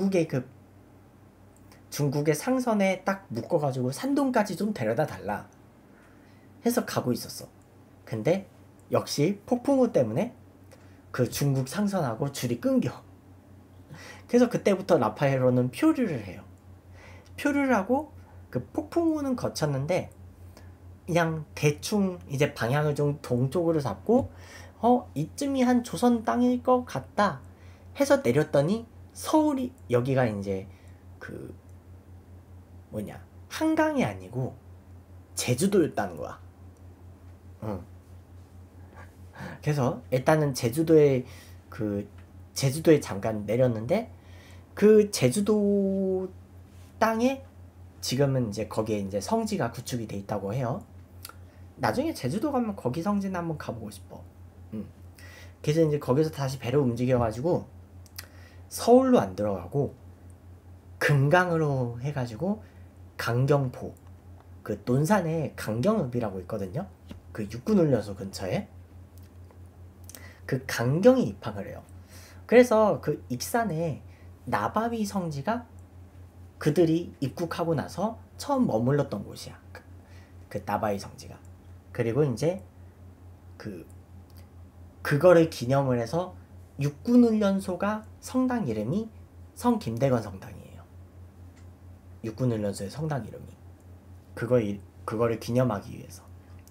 중국의 상선에 딱 묶어가지고 산동까지 좀 데려다 달라 해서 가고 있었어. 근데 역시 폭풍우 때문에 그 중국 상선하고 줄이 끊겨. 그래서 그때부터 라파엘호는 표류를 해요. 표류를 하고 그 폭풍우는 거쳤는데 그냥 대충 이제 방향을 좀 동쪽으로 잡고 이쯤이 한 조선 땅일 것 같다 해서 내렸더니 서울이 여기가 이제 그 뭐냐 한강이 아니고 제주도였다는 거야. 그래서 일단은 제주도에 잠깐 내렸는데 그 제주도 땅에 지금은 이제 거기에 이제 성지가 구축이 돼 있다고 해요. 나중에 제주도 가면 거기 성지는 한번 가보고 싶어. 그래서 이제 거기서 다시 배를 움직여가지고 서울로 안 들어가고 금강으로 해가지고 강경포 그 논산에 강경읍이라고 있거든요. 그 육군훈련소 근처에 그 강경에 입항을 해요. 그래서 그 익산에 나바위 성지가 그들이 입국하고 나서 처음 머물렀던 곳이야. 그 나바위 성지가. 그리고 이제 그거를 기념을 해서 육군훈련소가 성당 이름이 성김대건 성당이에요. 육군훈련소의 성당 이름이 그거를 기념하기 위해서.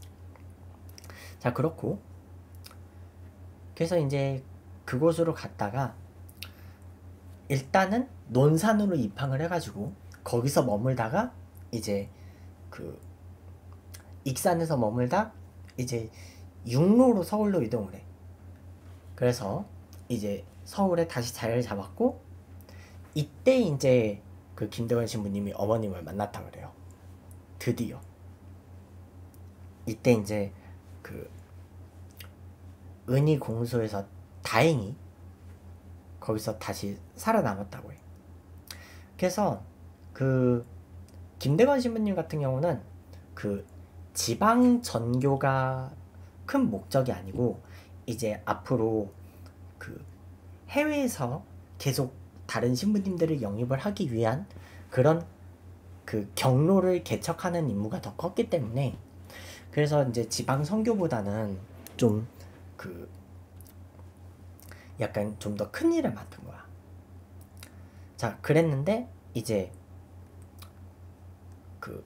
자 그렇고 그래서 이제 그곳으로 갔다가 일단은 논산으로 입항을 해가지고 거기서 머물다가 이제 그 익산에서 머물다 이제 육로로 서울로 이동을 해. 그래서 이제 서울에 다시 자리를 잡았고 이때 이제 그 김대건 신부님이 어머님을 만났다 그래요. 드디어 이때 이제 그 은희 공소에서 다행히 거기서 다시 살아남았다고 해. 그래서 그 김대건 신부님 같은 경우는 그 지방 전교가 큰 목적이 아니고 이제 앞으로 그 해외에서 계속 다른 신부님들을 영입을 하기 위한 그런 그 경로를 개척하는 임무가 더 컸기 때문에 그래서 이제 지방 선교보다는 좀 그 약간 좀 더 큰 일을 맡은 거야. 자 그랬는데 이제 그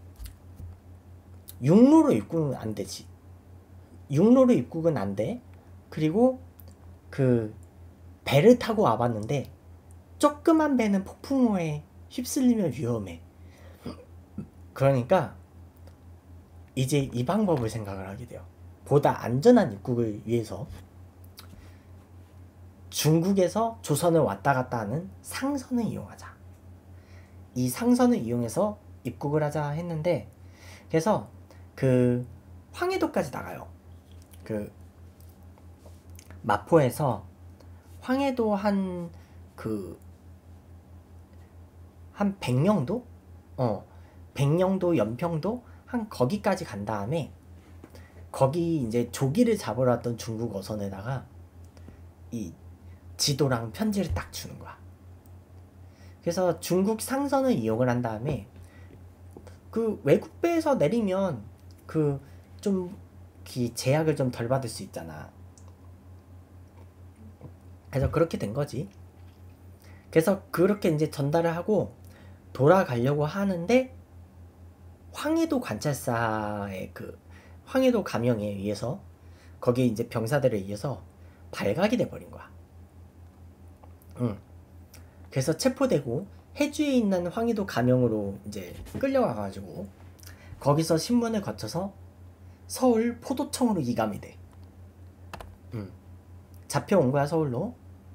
육로로 입국은 안 되지. 육로로 입국은 안 돼. 그리고 그 배를 타고 와봤는데 조그만 배는 폭풍우에 휩쓸리면 위험해. 그러니까 이제 이 방법을 생각을 하게 돼요. 보다 안전한 입국을 위해서 중국에서 조선을 왔다 갔다 하는 상선을 이용하자. 이 상선을 이용해서 입국을 하자 했는데 그래서 그 황해도까지 나가요. 그 마포에서 황해도 한 100영도? 백령도, 연평도 한 거기까지 간 다음에 거기 이제 조기를 잡으러 왔던 중국 어선에다가 이 지도랑 편지를 딱 주는 거야. 그래서 중국 상선을 이용을 한 다음에 그 외국배에서 내리면 그 좀 제약을 좀 덜 받을 수 있잖아. 그래서 그렇게 된 거지. 그래서 그렇게 이제 전달을 하고 돌아가려고 하는데 황해도 관찰사의 그 황해도 감영에 의해서 거기에 이제 병사들에 의해서 발각이 돼버린 거야. 그래서 체포되고 해주에 있는 황해도 감영으로 이제 끌려가가지고 거기서 신문을 거쳐서 서울 포도청으로 이감이 돼. 잡혀온 거야, 서울로.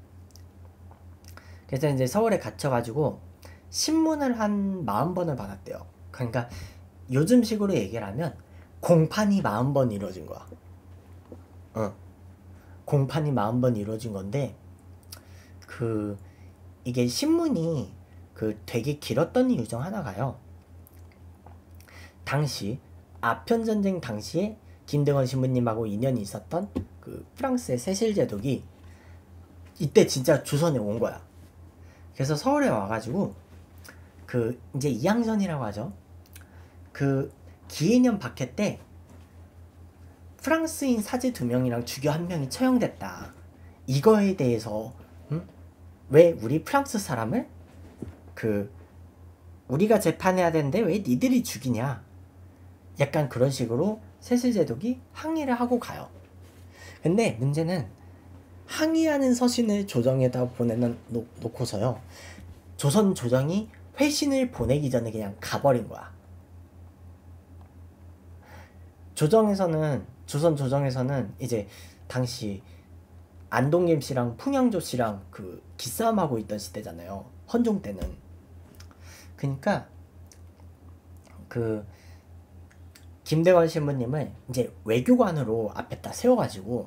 그래서 이제 서울에 갇혀가지고 신문을 한 40번을 받았대요. 그러니까 요즘 식으로 얘기를 하면 공판이 40번 이루어진 거야. 공판이 40번 이루어진 건데 이게 신문이 되게 길었던 이유 중 하나가요. 당시 아편전쟁 당시에 김대건 신부님하고 인연이 있었던 프랑스의 세실 제독이 이때 진짜 조선에 온 거야. 그래서 서울에 와가지고 이제 이항전이라고 하죠. 기해년 박해 때 프랑스인 사제 2명이랑 주교 1명이 처형됐다. 이거에 대해서 왜 우리 프랑스 사람을 우리가 재판해야 되는데 왜 니들이 죽이냐, 약간 그런 식으로 세실제독이 항의를 하고 가요. 근데 문제는 항의하는 서신을 조정에다 보내놓고서요, 조선 조정이 회신을 보내기 전에 그냥 가버린 거야. 조선 조정에서는 이제 당시 안동김 씨랑 풍양조 씨랑 기싸움하고 있던 시대잖아요, 헌종 때는. 그러니까 김대건 신부님을 이제 외교관으로 앞에다 세워가지고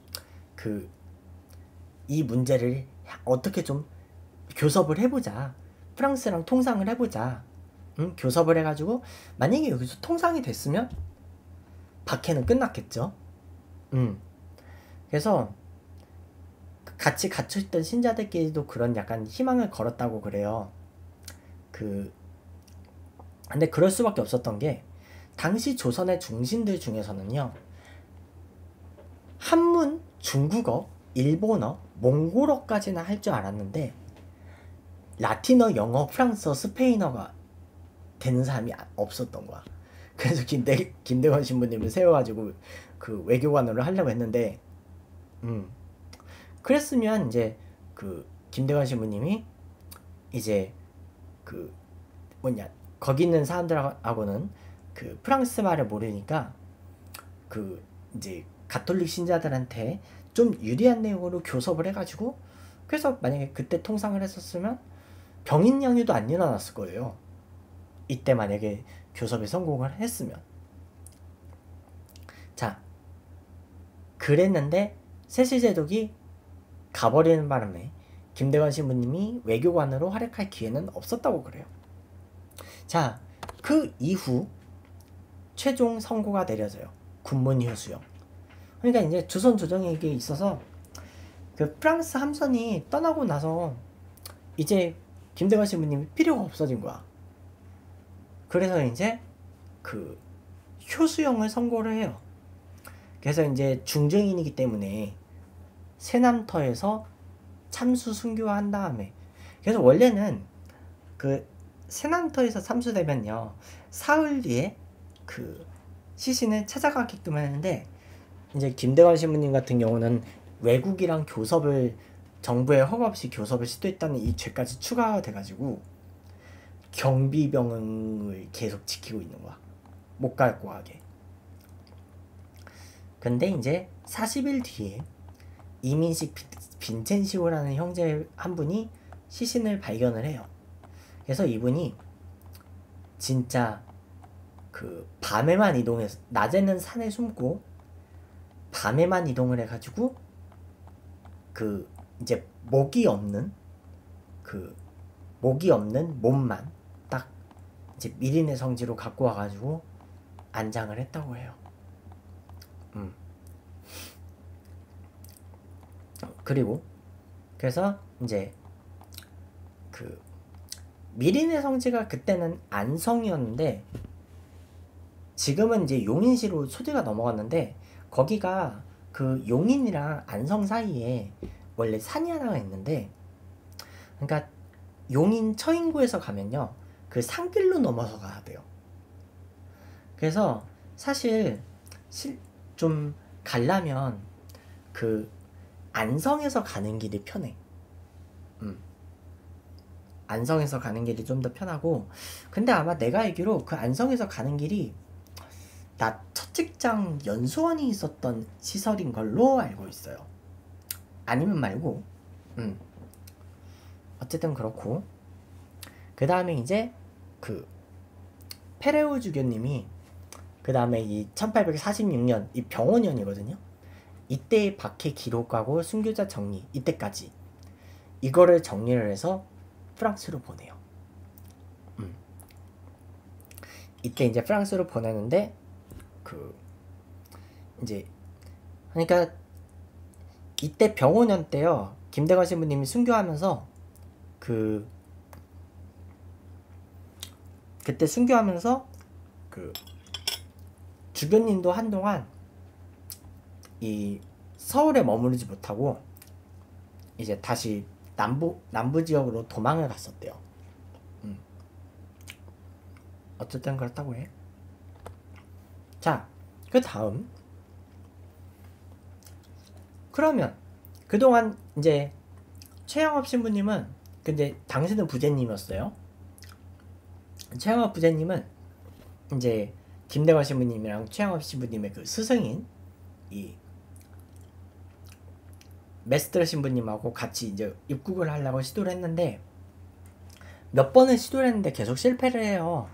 이 문제를 어떻게 좀 교섭을 해보자, 프랑스랑 통상을 해보자, 교섭을 해가지고 만약에 여기서 통상이 됐으면 박해는 끝났겠죠. 그래서 같이 갇혀있던 신자들끼리도 그런 약간 희망을 걸었다고 그래요. 근데 그럴 수밖에 없었던 게, 당시 조선의 중신들 중에서는요, 한문, 중국어, 일본어, 몽골어까지나 할 줄 알았는데 라틴어, 영어, 프랑스어, 스페인어가 되는 사람이 없었던 거야. 그래서 김대건 신부님을 세워가지고 외교관으로 하려고 했는데, 그랬으면 이제 김대건 신부님이 이제 거기 있는 사람들하고는 프랑스 말을 모르니까 이제 가톨릭 신자들한테 좀 유리한 내용으로 교섭을 해가지고, 그래서 만약에 그때 통상을 했었으면 병인양요도 안 일어났을 거예요. 이때 만약에 교섭에 성공을 했으면. 자, 그랬는데 세실제독이 가버리는 바람에 김대건 신부님이 외교관으로 활약할 기회는 없었다고 그래요. 자, 그 이후 최종 선고가 내려져요. 군문효수형. 그러니까 이제 조선 조정에 있어서 프랑스 함선이 떠나고 나서 이제 김대건 신부님이 필요가 없어진 거야. 그래서 이제 효수형을 선고를 해요. 그래서 이제 중증인이기 때문에 세남터에서 참수 순교한 다음에, 그래서 원래는 세남터에서 참수되면요, 사흘 뒤에 시신을 찾아가게끔 하는데, 이제 김대건 신부님 같은 경우는 외국이랑 교섭을, 정부의 허가 없이 교섭을 시도했다는 이 죄까지 추가가 돼가지고 경비병을 계속 지키고 있는 거야. 못 갈 거하게. 근데 이제 40일 뒤에 이민식 빈첸시오라는 형제 한 분이 시신을 발견을 해요. 그래서 이분이 진짜 밤에만 이동해서, 낮에는 산에 숨고 밤에만 이동을 해가지고 이제 목이 없는 몸만 딱 이제 미린의 성지로 갖고 와가지고 안장을 했다고 해요. 그리고 그래서 이제 미린의 성지가 그때는 안성이었는데 지금은 이제 용인시로 소재가 넘어갔는데, 거기가 용인이랑 안성 사이에 원래 산이 하나가 있는데, 그러니까 용인 처인구에서 가면요, 그 산길로 넘어서 가야 돼요. 그래서 사실 좀 가려면 그 안성에서 가는 길이 편해. 안성에서 가는 길이 좀 더 편하고, 근데 아마 내가 알기로 그 안성에서 가는 길이 나 첫 직장 연수원이 있었던 시설인 걸로 알고 있어요. 아니면 말고. 어쨌든 그렇고, 그 다음에 이제 그 페레우 주교님이 그 다음에 이 1846년 이 병원년이거든요. 이때의 박해 기록하고 순교자 정리, 이때까지 이거를 정리를 해서 프랑스로 보내요. 이때 이제 프랑스로 보내는데 그 이제 그러니까 이때 병원년 때요. 김대건 신부님이 순교하면서 그때 순교하면서 그 주교님도 한동안 이 서울에 머무르지 못하고 이제 다시 남부 지역으로 도망을 갔었대요. 어쨌든 그렇다고 해. 자, 그 다음 그러면 그동안 이제 최영업 신부님은 근데 당신은 부제님이었어요. 최영업 부제님은 이제 김대건 신부님이랑 최영업 신부님의 그 스승인 이 메스트르 신부님하고 같이 이제 입국을 하려고 시도를 했는데 몇 번을 시도를 했는데 계속 실패를 해요.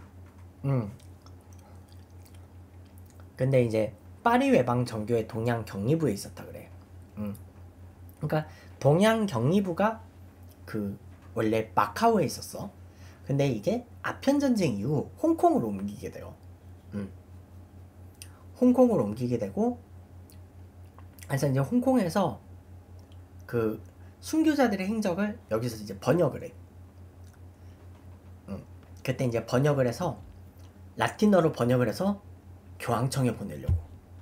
근데 이제 파리 외방 정교회 동양 격리부에 있었다 그래. 그러니까 동양 격리부가 그 원래 마카오에 있었어. 근데 이게 아편 전쟁 이후 홍콩으로 옮기게 돼요. 홍콩으로 옮기게 되고, 그래서 이제 홍콩에서 그 순교자들의 행적을 여기서 이제 번역을 해. 그때 이제 번역을 해서 라틴어로 번역을 해서 교황청에 보내려고.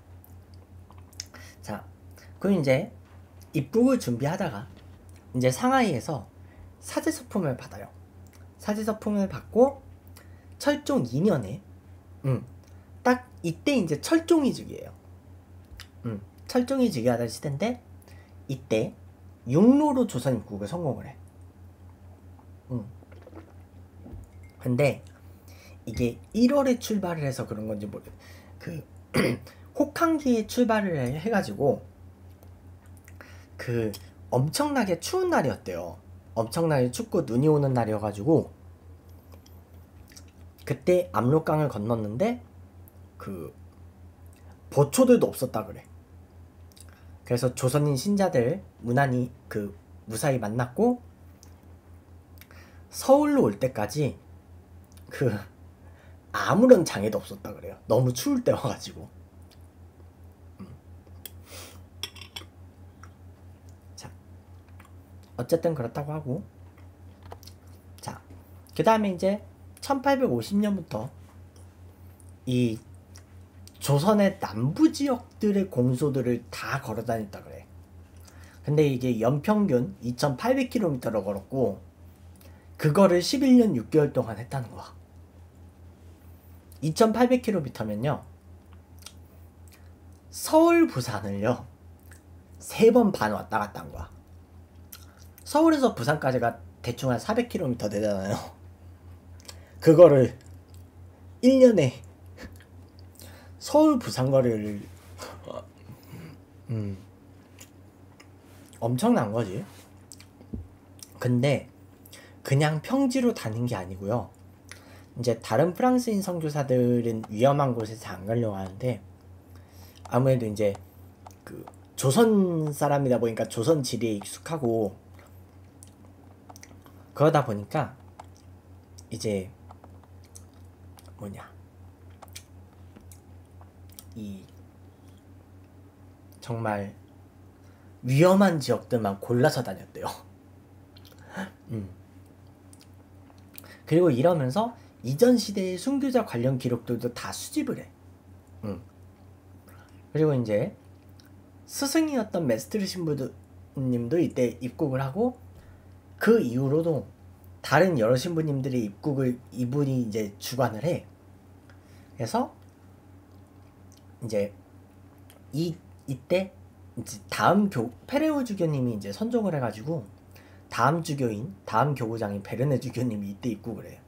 자, 그럼 이제 입국을 준비하다가 이제 상하이에서 사제서품을 받아요. 사제서품을 받고 철종 2년에 딱 이때 이제 철종이직이에요. 철종이직이 하던 시대인데 이때 육로로 조선 입국을 성공을 해. 근데 이게 1월에 출발을 해서 그런 건지 모르겠. 그 혹한기에 출발을 해가지고 그 엄청나게 추운 날이었대요. 엄청나게 춥고 눈이 오는 날이어가지고 그때 압록강을 건넜는데 그 보초들도 없었다 그래. 그래서 조선인 신자들 무사히 만났고 서울로 올 때까지 그 아무런 장애도 없었다 그래요. 너무 추울 때 와가지고. 자, 어쨌든 그렇다고 하고, 자, 그 다음에 이제 1850년부터 이 조선의 남부 지역들의 공소들을 다 걸어 다녔다 그래. 근데 이게 연평균 2800km를 걸었고 그거를 11년 6개월 동안 했다는 거야. 2800km면요 서울 부산을요 3번 반 왔다 갔다 한 거야. 서울에서 부산까지가 대충 한 400km 되잖아요. 그거를 1년에 서울 부산 거리를 엄청난 거지. 근데 그냥 평지로 다닌 게 아니고요. 이제 다른 프랑스인 선교사들은 위험한 곳에서 안 가려고 하는데 아무래도 이제 그 조선 사람이다 보니까 조선 지리에 익숙하고 그러다 보니까 이제 이 정말 위험한 지역들만 골라서 다녔대요. 그리고 이러면서 이전 시대의 순교자 관련 기록들도 다 수집을 해. 그리고 이제 스승이었던 메스트르 신부님도 이때 입국을 하고 그 이후로도 다른 여러 신부님들의 입국을 이분이 이제 주관을 해. 그래서 이제 이때 이제 다음 페레오 주교님이 이제 선종을 해가지고 다음 교구장인 베르네 주교님이 이때 입국을 해요.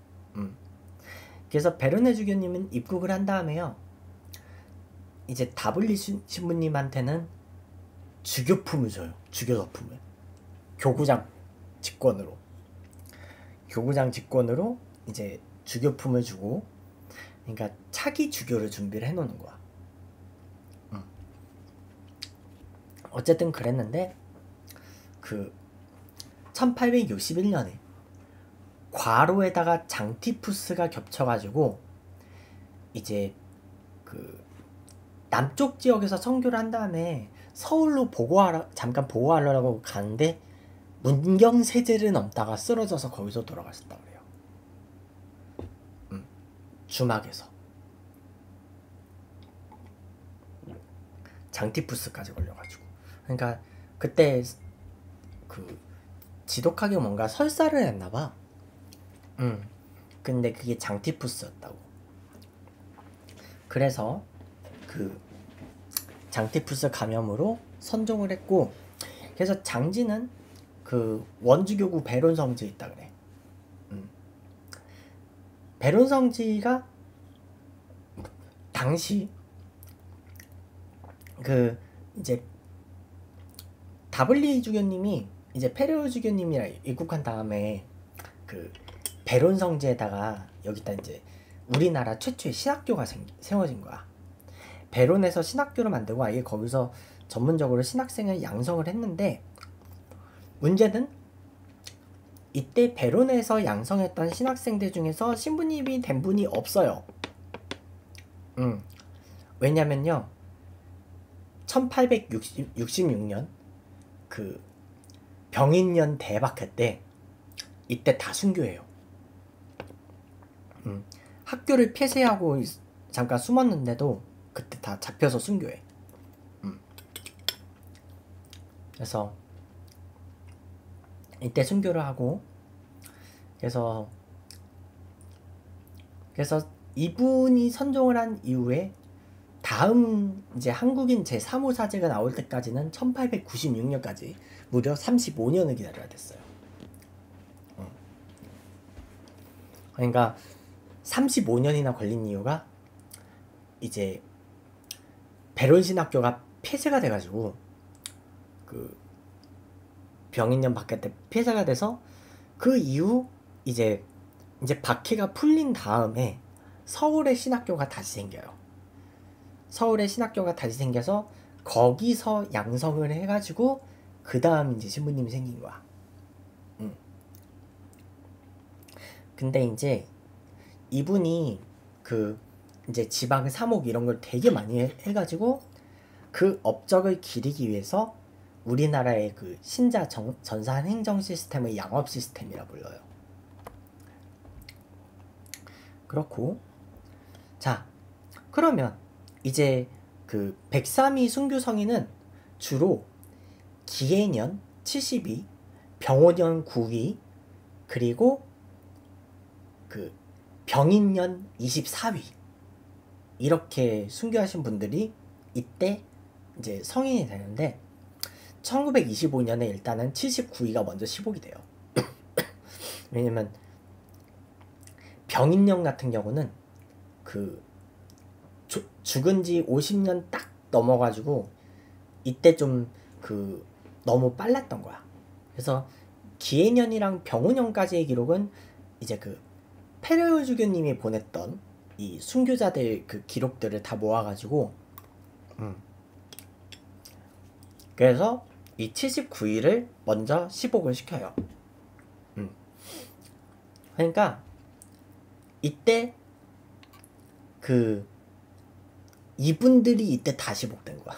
그래서 베르네 주교님은 입국을 한 다음에요. 이제 다블리 신부님한테는 주교품을 줘요. 주교서품을. 교구장 직권으로 이제 주교품을 주고, 그러니까 차기 주교를 준비를 해놓는 거야. 어쨌든 그랬는데 그 1861년에 과로에다가 장티푸스가 겹쳐가지고 이제 그 남쪽 지역에서 선교를 한 다음에 서울로 잠깐 보고하려고 가는데 문경세제를 넘다가 쓰러져서 거기서 돌아가셨다고 그래요. 주막에서 장티푸스까지 걸려가지고. 그러니까 그때 그 지독하게 뭔가 설사를 했나봐. 근데 그게 장티푸스였다고. 그래서 그 장티푸스 감염으로 선종을 했고, 그래서 장지는 그 원주교구 베론성지에 있다 그래. 베론성지가 당시 그 이제 다블리 주교님이 이제 페레오 주교님이랑 입국한 다음에 그 베론성지에다가 여기다 이제 우리나라 최초의 신학교가 세워진 거야. 베론에서 신학교를 만들고 아예 거기서 전문적으로 신학생을 양성을 했는데, 문제는 이때 베론에서 양성했던 신학생들 중에서 신부님이 된 분이 없어요. 왜냐면요 1866년 그 병인년 대박회 때 이때 다 순교해요. 학교를 폐쇄하고 잠깐 숨었는데도 그때 다 잡혀서 순교해. 그래서 이때 순교를 하고, 그래서 이분이 선종을 한 이후에 다음 이제 한국인 제3호 사제가 나올 때까지는 1896년까지 무려 35년을 기다려야 됐어요. 그러니까 35년이나 걸린 이유가 이제 베론신학교가 폐쇄가 돼가지고 그 병인년 박해 때 폐쇄가 돼서 그 이후 이제 박해가 풀린 다음에 서울에 신학교가 다시 생겨요. 서울에 신학교가 다시 생겨서 거기서 양성을 해가지고 그 다음 이제 신부님이 생긴 거야. 근데 이제 이분이 그 이제 지방 사목 이런 걸 되게 많이 해가지고 그 업적을 기리기 위해서 우리나라의 그 신자 전산 행정 시스템의 양업 시스템이라 불러요. 그렇고, 자 그러면 이제 그 103위 순교 성인은 주로 기해년 72, 병오년 9위, 그리고 그 병인년 24위 이렇게 순교하신 분들이 이때 이제 성인이 되는데, 1925년에 일단은 79위가 먼저 시복이 돼요. 왜냐면 병인년 같은 경우는 그 죽은 지 50년 딱 넘어가지고 이때 좀 그 너무 빨랐던 거야. 그래서 기해년이랑 병오년까지의 기록은 이제 그 페레오 주교님이 보냈던 이 순교자들 그 기록들을 다 모아가지고 그래서 이 79위를 먼저 시복을 시켜요. 그러니까 이때 그 이분들이 이때 다 시복된 거야.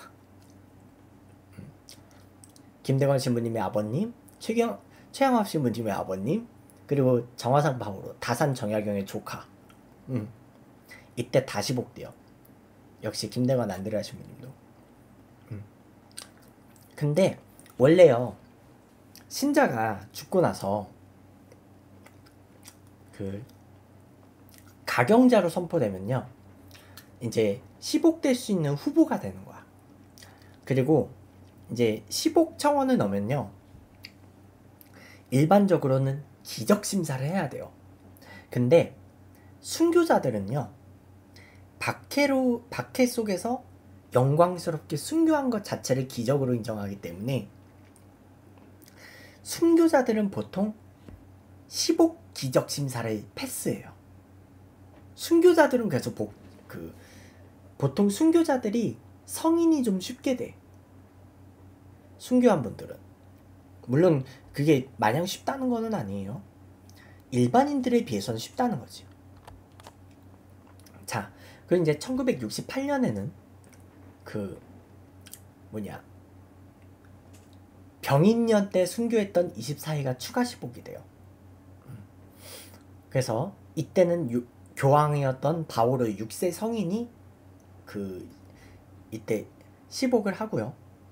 김대건 신부님의 아버님, 최양합 신부님의 아버님, 그리고 정화상 바오로 다산 정약용의 조카. 이때 다 시복돼요. 역시 김대건 안드레아 신부님도. 근데 원래요 신자가 죽고 나서 그 가경자로 선포되면요, 이제 시복될 수 있는 후보가 되는 거야. 그리고 이제 시복 청원을 넣으면요, 일반적으로는 기적 심사를 해야 돼요. 근데 순교자들은요, 박해 속에서 영광스럽게 순교한 것 자체를 기적으로 인정하기 때문에 순교자들은 보통 시복 기적 심사를 패스해요. 순교자들은 그래서 보통 순교자들이 성인이 좀 쉽게 돼. 순교한 분들은. 물론 그게 마냥 쉽다는 거는 아니에요. 일반인들에 비해서는 쉽다는 거죠. 자, 그리고 이제 1968년에는 병인년 때 순교했던 24회가 추가 시복이 돼요. 그래서 이때는 교황이었던 바오로 6세 성인이 이때 시복을 하고요.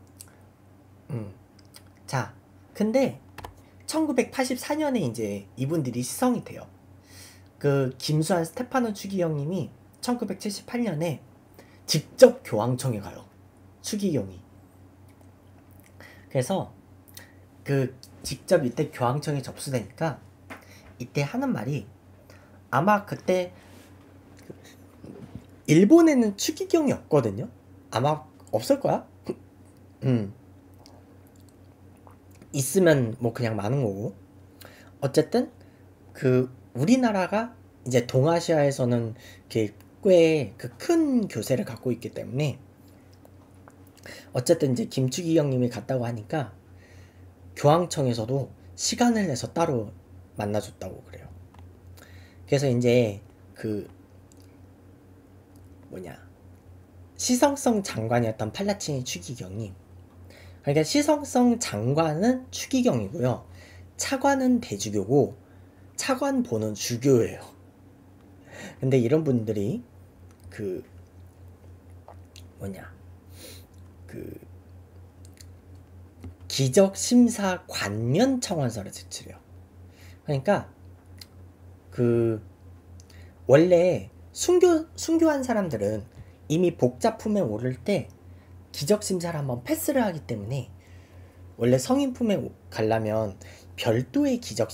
자, 근데 1984년에 이제 이분들이 시성이 돼요. 김수환 스테파노 추기경님이 1978년에 직접 교황청에 가요. 추기경이. 그래서 직접 이때 교황청에 접수되니까 이때 하는 말이, 아마 그때 일본에는 추기경이 없거든요. 아마 없을 거야. 있으면 뭐 그냥 많은 거고. 어쨌든 우리나라가 이제 동아시아에서는 꽤 큰 교세를 갖고 있기 때문에, 어쨌든 이제 김추기경님이 갔다고 하니까 교황청에서도 시간을 내서 따로 만나줬다고 그래요. 그래서 이제 시성성 장관이었던 팔라치니 추기경이, 그러니까 시성성 장관은 추기경이고요, 차관은 대주교고 차관보는 주교예요. 근데 이런 분들이 기적심사 관면 청원서를 제출해요. 그러니까 원래 순교한 사람들은 이미 복자품에 오를 때 기적심사를 한번 패스를 하기 때문에, 원래 성인품에 가려면 별도의 기적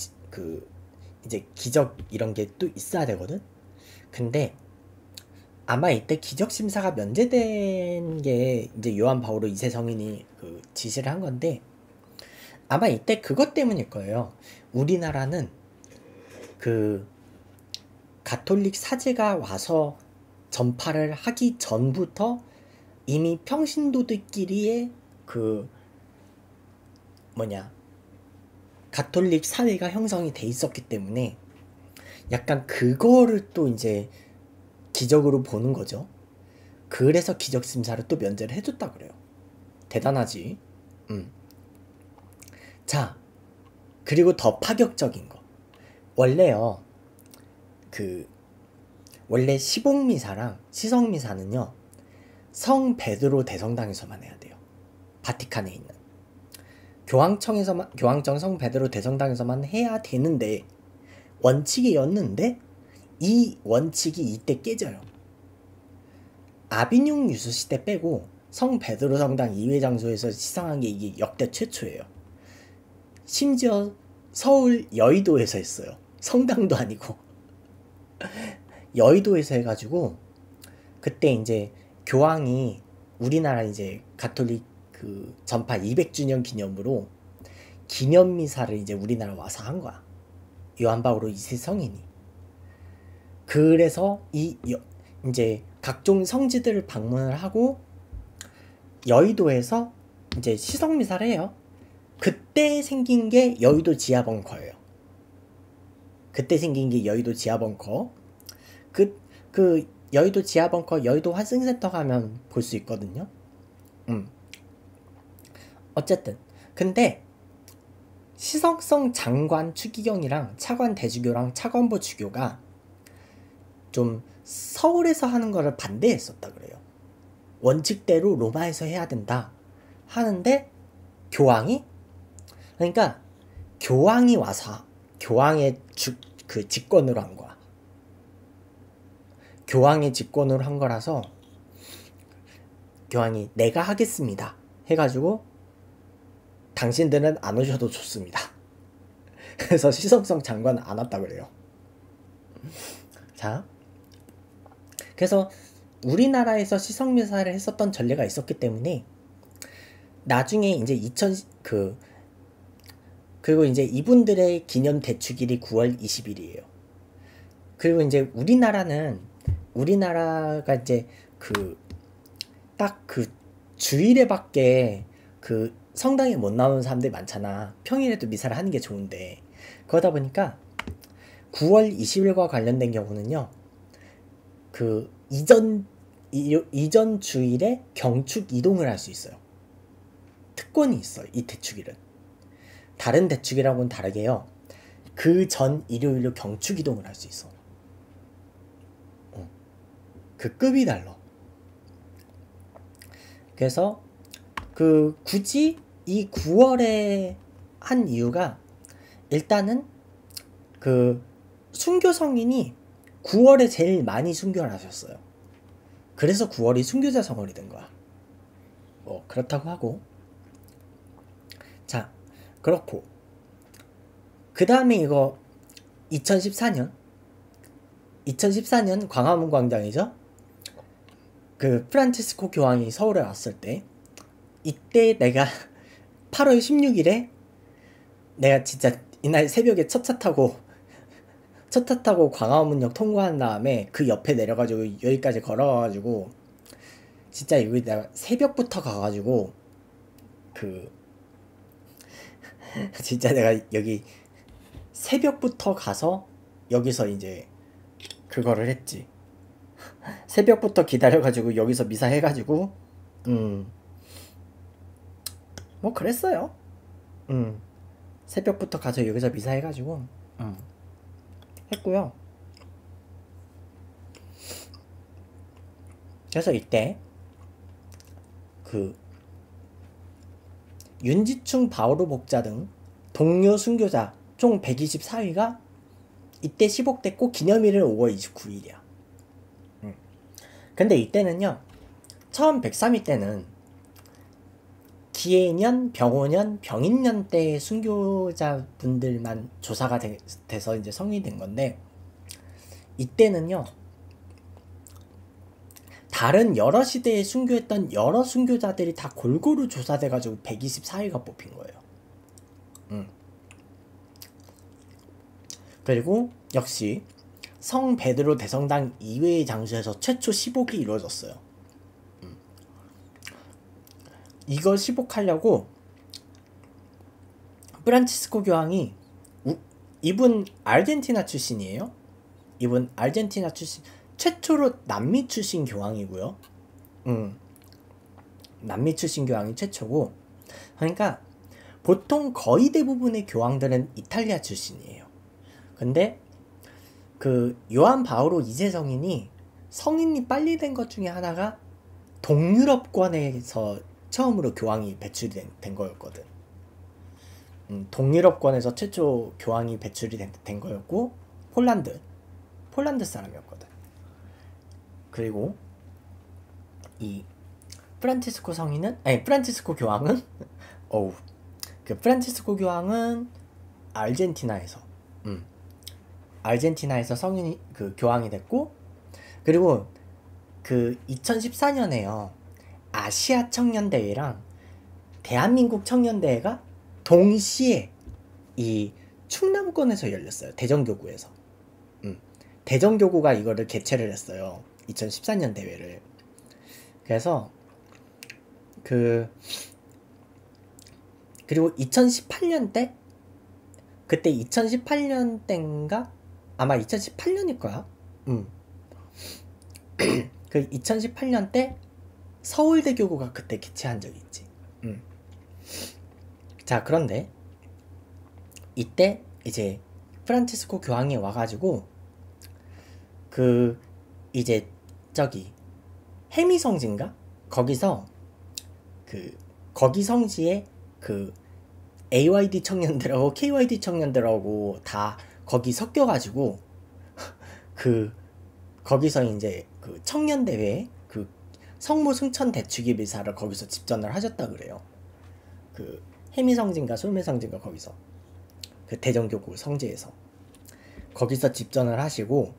이런 게 또 있어야 되거든. 근데 아마 이때 기적심사가 면제된 게 이제 요한 바오로 2세 성인이 지시를 한 건데, 아마 이때 그것 때문일 거예요. 우리나라는 가톨릭 사제가 와서 전파를 하기 전부터 이미 평신도들끼리의 가톨릭 사회가 형성이 돼 있었기 때문에, 약간 그거를 또 이제 기적으로 보는 거죠. 그래서 기적심사를 또 면제를 해줬다 그래요. 대단하지. 자, 그리고 더 파격적인 거. 원래요, 원래 시복미사랑 시성미사는요, 성 베드로 대성당에서만 해야 돼요. 바티칸에 있는 교황청 성 베드로 대성당에서만 해야 되는데, 원칙이었는데 이 원칙이 이때 깨져요. 아비뇽 유수 시대 빼고 성 베드로 성당 이외 장소에서 시상한 게 이게 역대 최초예요. 심지어 서울 여의도에서 했어요. 성당도 아니고 여의도에서 해가지고, 그때 이제 교황이 우리나라 이제 가톨릭 전파 200주년 기념으로 기념미사를 이제 우리나라 와서 한 거야. 요한 바오로 2세 성인이. 그래서 이제 각종 성지들을 방문을 하고 여의도에서 이제 시성미사를 해요. 그때 생긴 게 여의도 지하벙커예요. 그때 생긴 게 여의도 지하벙커. 여의도 지하벙커, 여의도 환승센터 가면 볼 수 있거든요. 어쨌든 근데 시성성 장관 추기경이랑 차관 대주교랑 차관보 주교가 좀 서울에서 하는 거를 반대했었다 그래요. 원칙대로 로마에서 해야 된다 하는데, 교황이 와서 교황의 그 직권으로 한 거야. 교황의 직권으로 한 거라서 교황이 내가 하겠습니다 해가지고 당신들은 안 오셔도 좋습니다. 그래서 시성성 장관은 안 왔다 그래요. 자, 그래서 우리나라에서 시성묘사를 했었던 전례가 있었기 때문에 나중에 이제 그리고 이제 이분들의 기념 대축일이 9월 20일이에요. 그리고 이제 우리나라가 이제 딱 그 주일에밖에 그 성당에 못 나오는 사람들이 많잖아. 평일에도 미사를 하는 게 좋은데, 그러다 보니까 9월 20일과 관련된 경우는요, 그 이전 주일에 경축 이동을 할 수 있어요. 특권이 있어요, 이 대축일은. 다른 대축일하고는 다르게요, 그 전 일요일로 경축 이동을 할 수 있어. 그 급이 달라. 그래서 굳이 이 9월에 한 이유가, 일단은 순교 성인이 9월에 제일 많이 순교를 하셨어요. 그래서 9월이 순교자 성월이 된 거야. 뭐 그렇다고 하고. 자, 그렇고 그 다음에 이거 2014년 광화문 광장이죠. 그 프란치스코 교황이 서울에 왔을 때, 이때 내가 8월 16일에 내가 진짜 이날 새벽에 첫 차 타고 광화문역 통과한 다음에 그 옆에 내려가지고 여기까지 걸어가가지고, 진짜 여기 내가 새벽부터 가가지고 진짜 내가 여기 새벽부터 가서 여기서 이제 그거를 했지. 새벽부터 기다려가지고 여기서 미사 해가지고 뭐 그랬어요. 새벽부터 가서 여기서 미사 해가지고 했고요. 그래서 이때 윤지충 바오로 목자 등 동료 순교자 총 124위가 이때 시복됐고, 기념일은 5월 29일이야. 근데 이때는요, 처음 103위 때는 기해년, 병오년, 병인년 때 순교자분들만 조사가 돼서 이제 성인이 된 건데, 이때는요, 다른 여러 시대에 순교했던 여러 순교자들이 다 골고루 조사돼가지고 124위가 뽑힌 거예요. 그리고 역시 성 베드로 대성당 이외의 장소에서 최초 시복이 이루어졌어요. 이걸 시복하려고 프란치스코 교황이, 이분 아르헨티나 출신이에요. 이분 아르헨티나 출신, 최초로 남미 출신 교황이고요. 남미 출신 교황이 최초고, 그러니까 보통 거의 대부분의 교황들은 이탈리아 출신이에요. 근데 요한 바오로 2세 성인이 빨리 된 것 중에 하나가 동유럽권에서 처음으로 교황이 배출이 된 거였거든. 동유럽권에서 최초 교황이 배출이 된 거였고, 폴란드 사람이었거든. 그리고 이 프란치스코 교황은 프란치스코 교황은 아르헨티나에서 성인이 교황이 됐고, 그리고 2014년에요, 아시아 청년대회랑 대한민국 청년대회가 동시에 이 충남권에서 열렸어요. 대전교구에서. 대전교구가 이거를 개최를 했어요. 2014년 대회를. 그래서 그리고 2018년 때, 그때 2018년 때인가? 아마 2018년일 거야. 2018년 때 서울대 교구가 그때 개최한 적이 있지. 자, 그런데 이때 이제 프란치스코 교황이 와가지고 이제 저기 해미성지인가? 거기서 거기 성지에 AYD 청년들하고 KYD 청년들하고 다 거기 섞여가지고 그 거기서 이제 그 청년대회 그 성모 승천 대축이 미사를 거기서 집전을 하셨다 그래요. 그 해미성진가 솔매성진가 거기서 그 대전교구 성지에서 거기서 집전을 하시고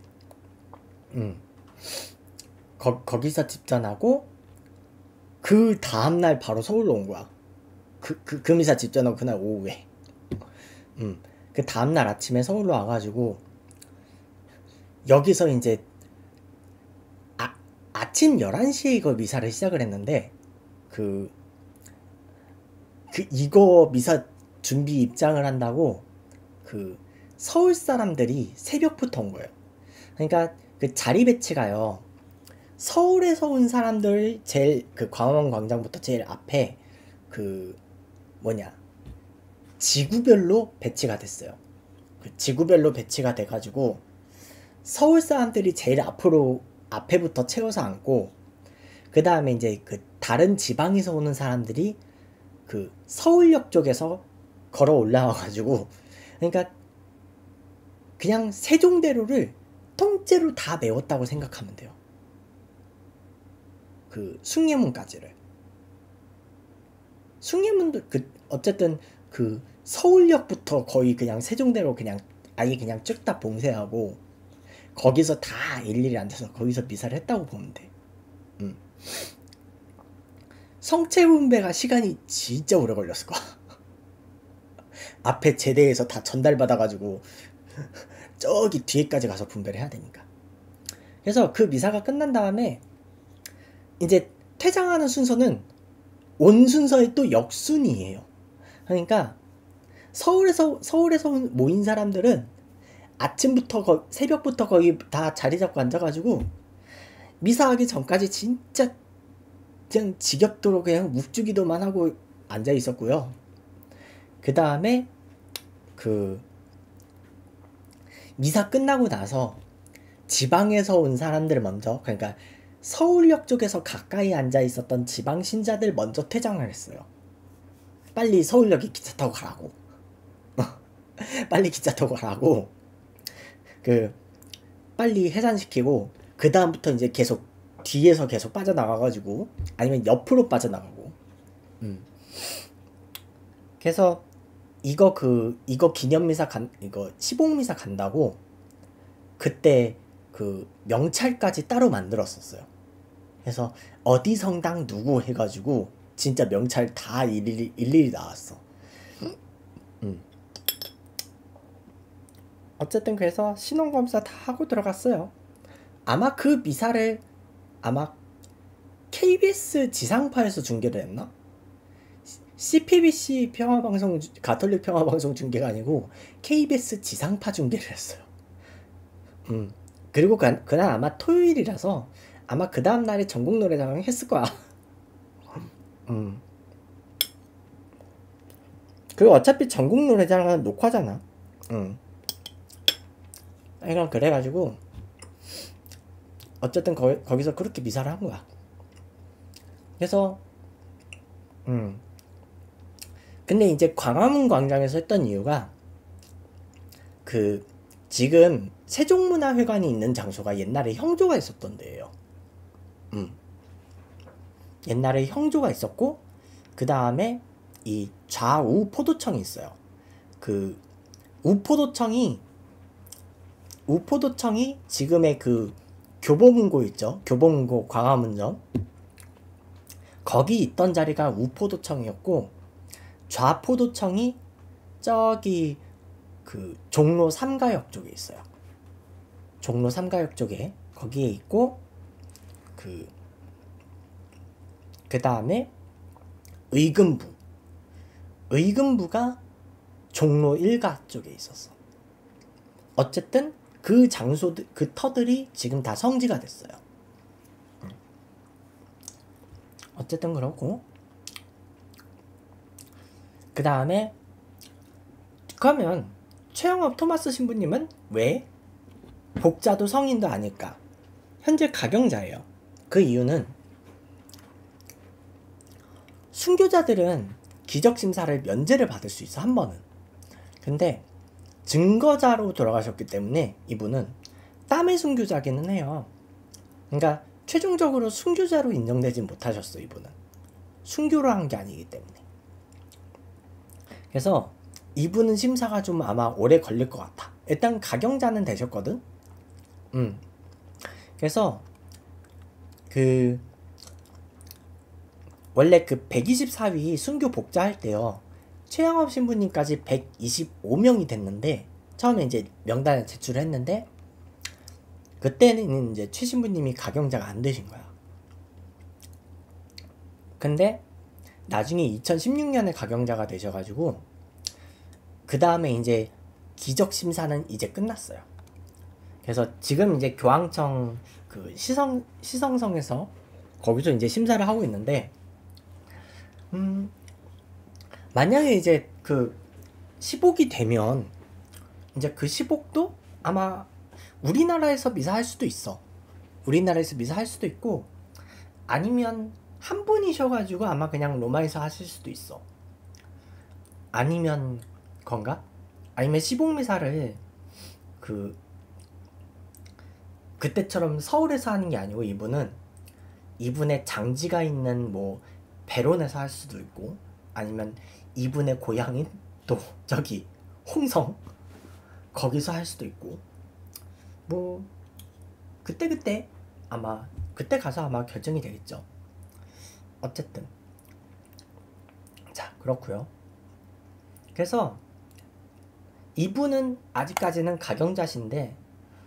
거기서 집전하고 그 다음날 바로 서울로 온 거야. 그 미사 집전하고 그날 오후에 그 다음날 아침에 서울로 와가지고 여기서 이제 아침 11시에 이거 미사를 시작을 했는데 이거 미사 준비 입장을 한다고 그 서울 사람들이 새벽부터 온 거예요. 그러니까 그 자리 배치가요. 서울에서 온 사람들 제일 그 광화문 광장부터 제일 앞에 그 지구별로 배치가 됐어요. 그 지구별로 배치가 돼가지고 서울 사람들이 제일 앞에부터 채워서 앉고 그 다음에 이제 그 다른 지방에서 오는 사람들이 그 서울역 쪽에서 걸어 올라와가지고 그러니까 그냥 세종대로를 통째로 다 메웠다고 생각하면 돼요. 그 숭례문까지를. 숭례문도 어쨌든 그 서울역부터 거의 그냥 세종대로 그냥 아예 그냥 쭉 다 봉쇄하고 거기서 다 일일이 앉아서 거기서 미사를 했다고 보면 돼. 성체 분배가 시간이 진짜 오래 걸렸을 거야. 앞에 제대에서 다 전달받아가지고 저기 뒤에까지 가서 분배를 해야 되니까. 그래서 그 미사가 끝난 다음에 이제 퇴장하는 순서는 온 순서의 또 역순이에요. 그러니까 서울에서 모인 사람들은 아침부터 새벽부터 거의 다 자리 잡고 앉아가지고 미사하기 전까지 진짜 그냥 지겹도록 그냥 묵주기도만 하고 앉아 있었고요. 그 다음에 그 미사 끝나고 나서 지방에서 온 사람들 먼저, 그러니까 서울역 쪽에서 가까이 앉아 있었던 지방 신자들 먼저 퇴장을 했어요. 빨리 서울역에 기차 타고 가라고. 빨리 기차 타고 가라고. 빨리 해산시키고 그 다음부터 이제 계속 뒤에서 계속 빠져나가가지고 아니면 옆으로 빠져나가고. 그래서 이거 기념미사 이거 시복미사 간다고 그때 그 명찰까지 따로 만들었었어요. 그래서 어디 성당 누구 해가지고 진짜 명찰 다 일일이 나왔어. 어쨌든 그래서 신원검사 다 하고 들어갔어요. 아마 그 미사를 KBS 지상파에서 중계를 했나? CPBC 평화방송 가톨릭 평화방송 중계가 아니고 KBS 지상파 중계를 했어요. 그리고 그날 아마 토요일이라서 아마 그 다음 날에 전국 노래자랑 했을 거야. 그리고 어차피 전국 노래자랑은 녹화잖아. 그럼 그래가지고 어쨌든 거기서 그렇게 미사를 한 거야. 그래서 근데 이제 광화문 광장에서 했던 이유가 지금 세종문화회관이 있는 장소가 옛날에 형조가 있었던 데예요. 옛날에 형조가 있었고 그 다음에 이 좌우 포도청이 있어요. 그 우포도청이 지금의 그 교보문고 있죠. 교보문고 광화문점 거기 있던 자리가 우포도청이었고 좌포도청이 저기 그 종로 3가역 쪽에 있어요. 종로 3가역 쪽에 거기에 있고 그 다음에 의금부가 종로 1가 쪽에 있었어. 어쨌든 그 장소들 그 터들이 지금 다 성지가 됐어요. 어쨌든 그렇고 그 다음에 그러면 최영업 토마스 신부님은 왜 복자도 성인도 아닐까? 현재 가경자예요. 그 이유는 순교자들은 기적심사를 면제를 받을 수 있어, 한 번은. 근데 증거자로 돌아가셨기 때문에 이분은 땀의 순교자기는 해요. 그러니까 최종적으로 순교자로 인정되지 못하셨어. 이분은 순교를 한 게 아니기 때문에. 그래서 이분은 심사가 좀 아마 오래 걸릴 것 같아. 일단 가경자는 되셨거든. 그래서 그 원래 그 124위 순교 복자할 때요, 최양업 신부님까지 125명이 됐는데, 처음에 이제 명단을 제출했는데 그때는 이제 최 신부님이 가경자가 안 되신 거야. 근데 나중에 2016년에 가경자가 되셔가지고 그 다음에 이제 기적 심사는 이제 끝났어요. 그래서 지금 이제 교황청 그 시성성에서 거기서 이제 심사를 하고 있는데, 만약에 이제 그 10옥이 되면 이제 그 10옥도 아마 우리나라에서 미사할 수도 있어. 우리나라에서 미사할 수도 있고, 아니면 한 분이셔가지고 아마 그냥 로마에서 하실 수도 있어. 아니면 건가? 아니면 10옥 미사를 그때처럼 서울에서 하는 게 아니고 이분의 장지가 있는 뭐 베론에서 할 수도 있고, 아니면 이분의 고향인 또 저기 홍성 거기서 할 수도 있고, 뭐 그때 아마 그때 가서 아마 결정이 되겠죠. 어쨌든 자, 그렇고요. 그래서 이분은 아직까지는 가경자신데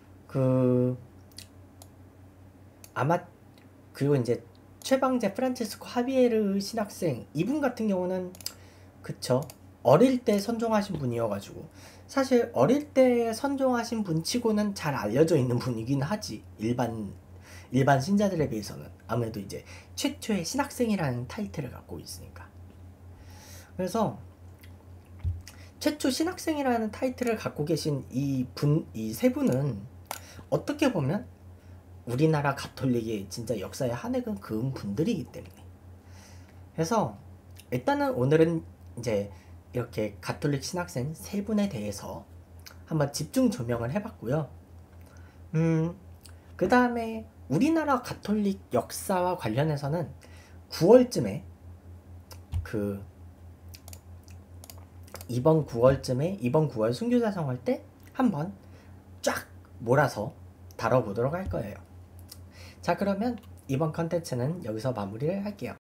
아마 그리고 이제 최방제 프란체스코 하비에르 신학생 이분 같은 경우는 그쵸, 어릴 때 선종하신 분이어가지고 사실 어릴 때 선종하신 분치고는 잘 알려져 있는 분이긴 하지. 일반 신자들에 비해서는 아무래도 이제 최초의 신학생이라는 타이틀을 갖고 있으니까. 그래서 최초 신학생이라는 타이틀을 갖고 계신 이 세 분은 어떻게 보면 우리나라 가톨릭의 진짜 역사에 한획은 그은 분들이기 때문에. 그래서 일단은 오늘은 이제 이렇게 가톨릭 신학생 세 분에 대해서 한번 집중 조명을 해봤고요. 그 다음에 우리나라 가톨릭 역사와 관련해서는 9월쯤에 이번 9월 순교자성할 때 한번 쫙 몰아서 다뤄보도록 할 거예요. 자, 그러면 이번 컨텐츠는 여기서 마무리를 할게요.